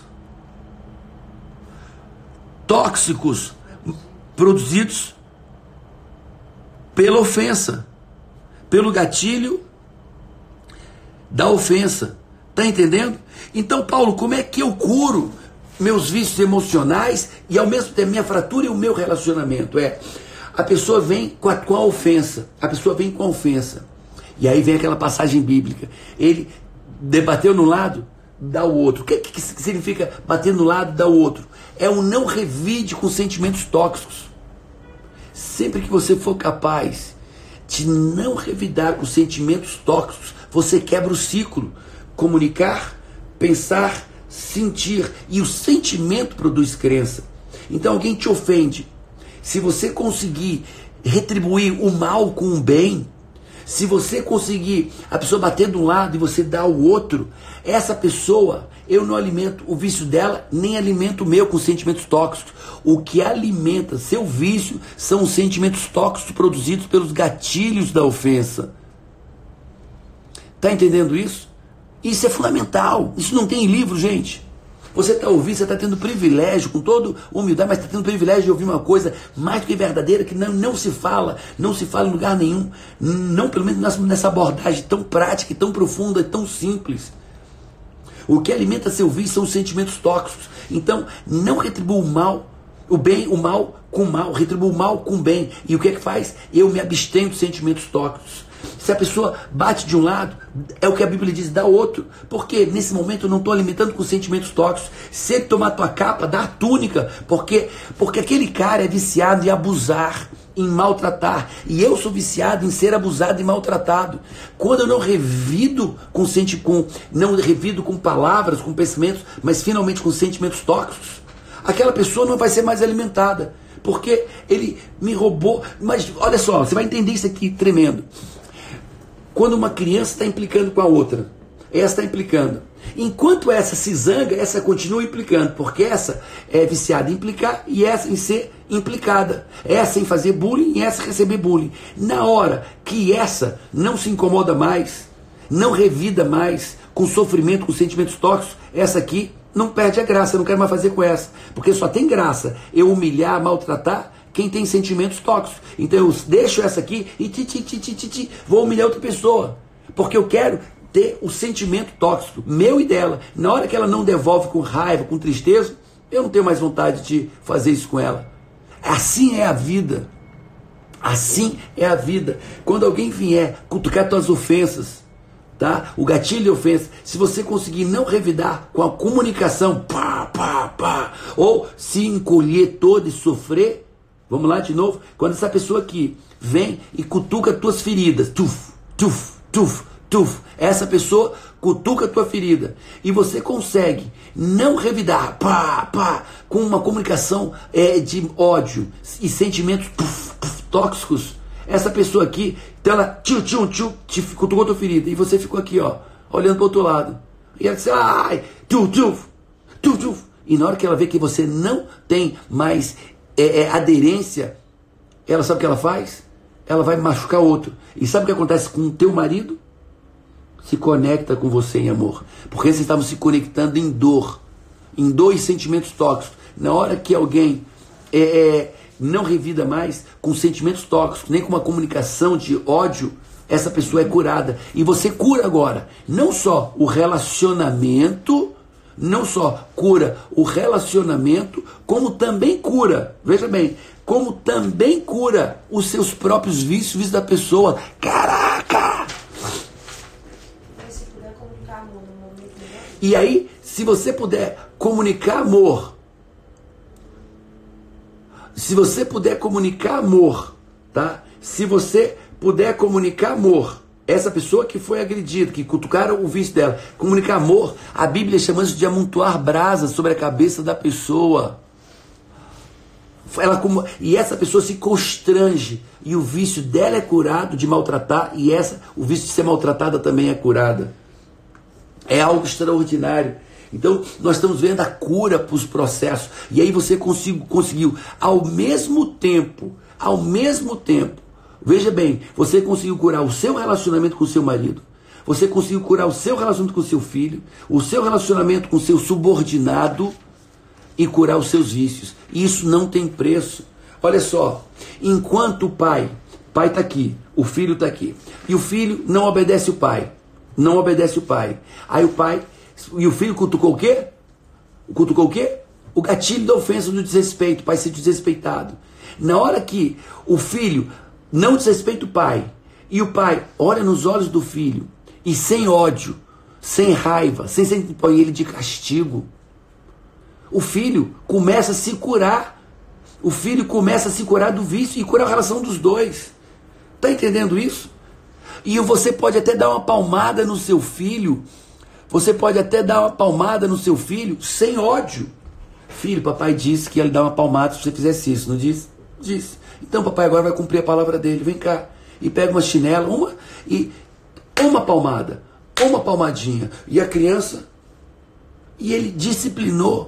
tóxicos produzidos pela ofensa, pelo gatilho da ofensa. Tá entendendo? Então, Paulo, como é que eu curo meus vícios emocionais e ao mesmo tempo minha fratura e o meu relacionamento? A pessoa vem com a ofensa. A pessoa vem com a ofensa. E aí vem aquela passagem bíblica. Ele debateu no lado, dá o outro. O que significa bater no lado, dá o outro? É um não revide com sentimentos tóxicos. Sempre que você for capaz de não revidar com sentimentos tóxicos, você quebra o ciclo. Comunicar, pensar, sentir. E o sentimento produz crença. Então alguém te ofende. Se você conseguir retribuir o mal com o bem, se você conseguir a pessoa bater de um lado e você dar ao outro, essa pessoa, eu não alimento o vício dela, nem alimento o meu com sentimentos tóxicos. O que alimenta seu vício são os sentimentos tóxicos produzidos pelos gatilhos da ofensa. Tá entendendo isso? Isso é fundamental. Isso não tem em livro, gente. Você está ouvindo, você está tendo privilégio, com toda humildade, mas está tendo privilégio de ouvir uma coisa mais do que verdadeira, que não se fala em lugar nenhum. Não, pelo menos nessa abordagem tão prática, tão profunda, tão simples. O que alimenta seu vício são os sentimentos tóxicos. Então, não retribua o mal, o mal com o mal, retribua o mal com o bem. E o que é que faz? Eu me abstenho dos sentimentos tóxicos. Se a pessoa bate de um lado, é o que a Bíblia diz, dá outro. Porque nesse momento eu não estou alimentando com sentimentos tóxicos. Se ele tomar tua capa, dá a túnica. Porque aquele cara é viciado em abusar, em maltratar. E eu sou viciado em ser abusado e maltratado. Quando eu não revido não revido com palavras, com pensamentos, mas finalmente com sentimentos tóxicos, aquela pessoa não vai ser mais alimentada. Porque ele me roubou. Mas olha só, você vai entender isso aqui tremendo. Quando uma criança está implicando com a outra, essa está implicando. Enquanto essa se zanga, essa continua implicando, porque essa é viciada em implicar e essa em ser implicada. Essa em fazer bullying e essa receber bullying. Na hora que essa não se incomoda mais, não revida mais com sofrimento, com sentimentos tóxicos, essa aqui não perde a graça, eu não quero mais fazer com essa. Porque só tem graça eu humilhar, maltratar quem tem sentimentos tóxicos. Então eu deixo essa aqui e vou humilhar outra pessoa. Porque eu quero ter o sentimento tóxico, meu e dela. Na hora que ela não devolve com raiva, com tristeza, eu não tenho mais vontade de fazer isso com ela. Assim é a vida. Assim é a vida. Quando alguém vier cutucar tuas ofensas, tá? O gatilho de ofensa, se você conseguir não revidar com a comunicação, ou se encolher todo e sofrer, vamos lá de novo, quando essa pessoa aqui vem e cutuca tuas feridas, essa pessoa cutuca a tua ferida, e você consegue não revidar, com uma comunicação de ódio e sentimentos tóxicos, essa pessoa aqui, então ela te cutucou a tua ferida, e você ficou aqui, ó, olhando para o outro lado, e ela disse, e na hora que ela vê que você não tem mais aderência, ela sabe o que ela faz? Ela vai machucar outro. E sabe o que acontece com o teu marido? se conecta com você em amor. Porque vocês estavam se conectando em dor, em dois sentimentos tóxicos. Na hora que alguém não revida mais com sentimentos tóxicos, nem com uma comunicação de ódio, essa pessoa é curada. E você cura agora, não só o relacionamento, não só cura o relacionamento, como também cura, veja bem, como também cura os seus próprios vícios da pessoa. Caraca! Se puder comunicar amor no momento melhor. E aí, se você puder comunicar amor, se você puder comunicar amor, tá? Se você puder comunicar amor, essa pessoa que foi agredida, que cutucaram o vício dela, comunicar amor, a Bíblia chama isso de amontoar brasas sobre a cabeça da pessoa. E essa pessoa se constrange, e o vício dela é curado de maltratar, e o vício de ser maltratada também é curada. É algo extraordinário. Então, nós estamos vendo a cura para os processos. E aí você conseguiu, ao mesmo tempo, veja bem, você conseguiu curar o seu relacionamento com o seu marido, você conseguiu curar o seu relacionamento com o seu filho, o seu relacionamento com o seu subordinado e curar os seus vícios. Isso não tem preço. Olha só, enquanto o pai está aqui, o filho está aqui, e o filho não obedece o pai, Aí o filho cutucou o quê? Cutucou o quê? O gatilho da ofensa, do desrespeito, o pai ser desrespeitado. Na hora que o filho não desrespeita o pai, e o pai olha nos olhos do filho, e sem ódio, sem raiva, sem põe ele de castigo, o filho começa a se curar. O filho começa a se curar do vício e curar a relação dos dois. Está entendendo isso? E você pode até dar uma palmada no seu filho. Você pode até dar uma palmada no seu filho sem ódio. Filho, papai disse que ia lhe dar uma palmada se você fizesse isso, não disse? Disse. Então papai agora vai cumprir a palavra dele. Vem cá. E pega uma chinela, uma palmada, uma palmadinha. E a criança, e ele disciplinou,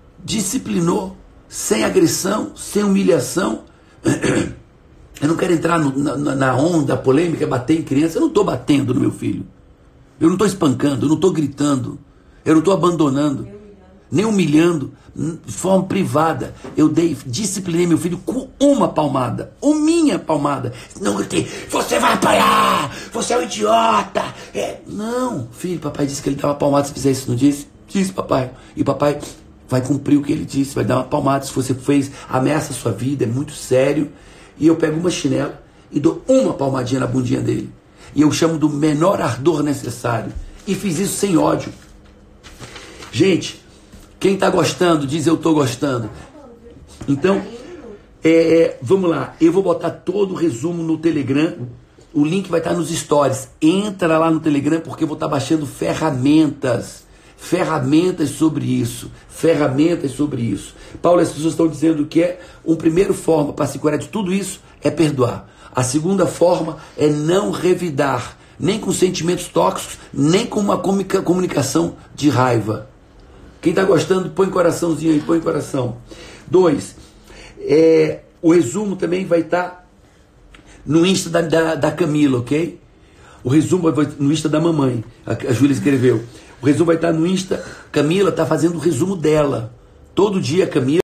sem agressão, sem humilhação. Eu não quero entrar na onda polêmica, bater em criança. Eu não estou batendo no meu filho. Eu não estou espancando, eu não estou gritando, eu não estou abandonando, nem humilhando, de forma privada. Eu disciplinei meu filho com uma palmada, minha palmada. Não gritei, você vai apanhar, você é um idiota. Não, filho, papai disse que ele dá uma palmada se fizer isso, não disse? Disse, papai. E papai vai cumprir o que ele disse, vai dar uma palmada. Se você fez, ameaça a sua vida, é muito sério. E eu pego uma chinela e dou uma palmadinha na bundinha dele. E eu chamo do menor ardor necessário. E fiz isso sem ódio. Gente, quem está gostando, diz eu estou gostando. Então, vamos lá. Eu vou botar todo o resumo no Telegram. O link vai estar nos stories. Entra lá no Telegram porque eu vou estar baixando ferramentas sobre isso. Paulo, as pessoas estão dizendo que uma primeira forma para se curar de tudo isso é perdoar. A segunda forma é não revidar, nem com sentimentos tóxicos, nem com uma comunicação de raiva. Quem está gostando, põe coraçãozinho aí, põe coração. 2, o resumo também vai estar no Insta da Camila, ok? O resumo vai no Insta da mamãe, a Júlia escreveu. O resumo vai estar no Insta. Camila está fazendo o resumo dela. Todo dia, Camila.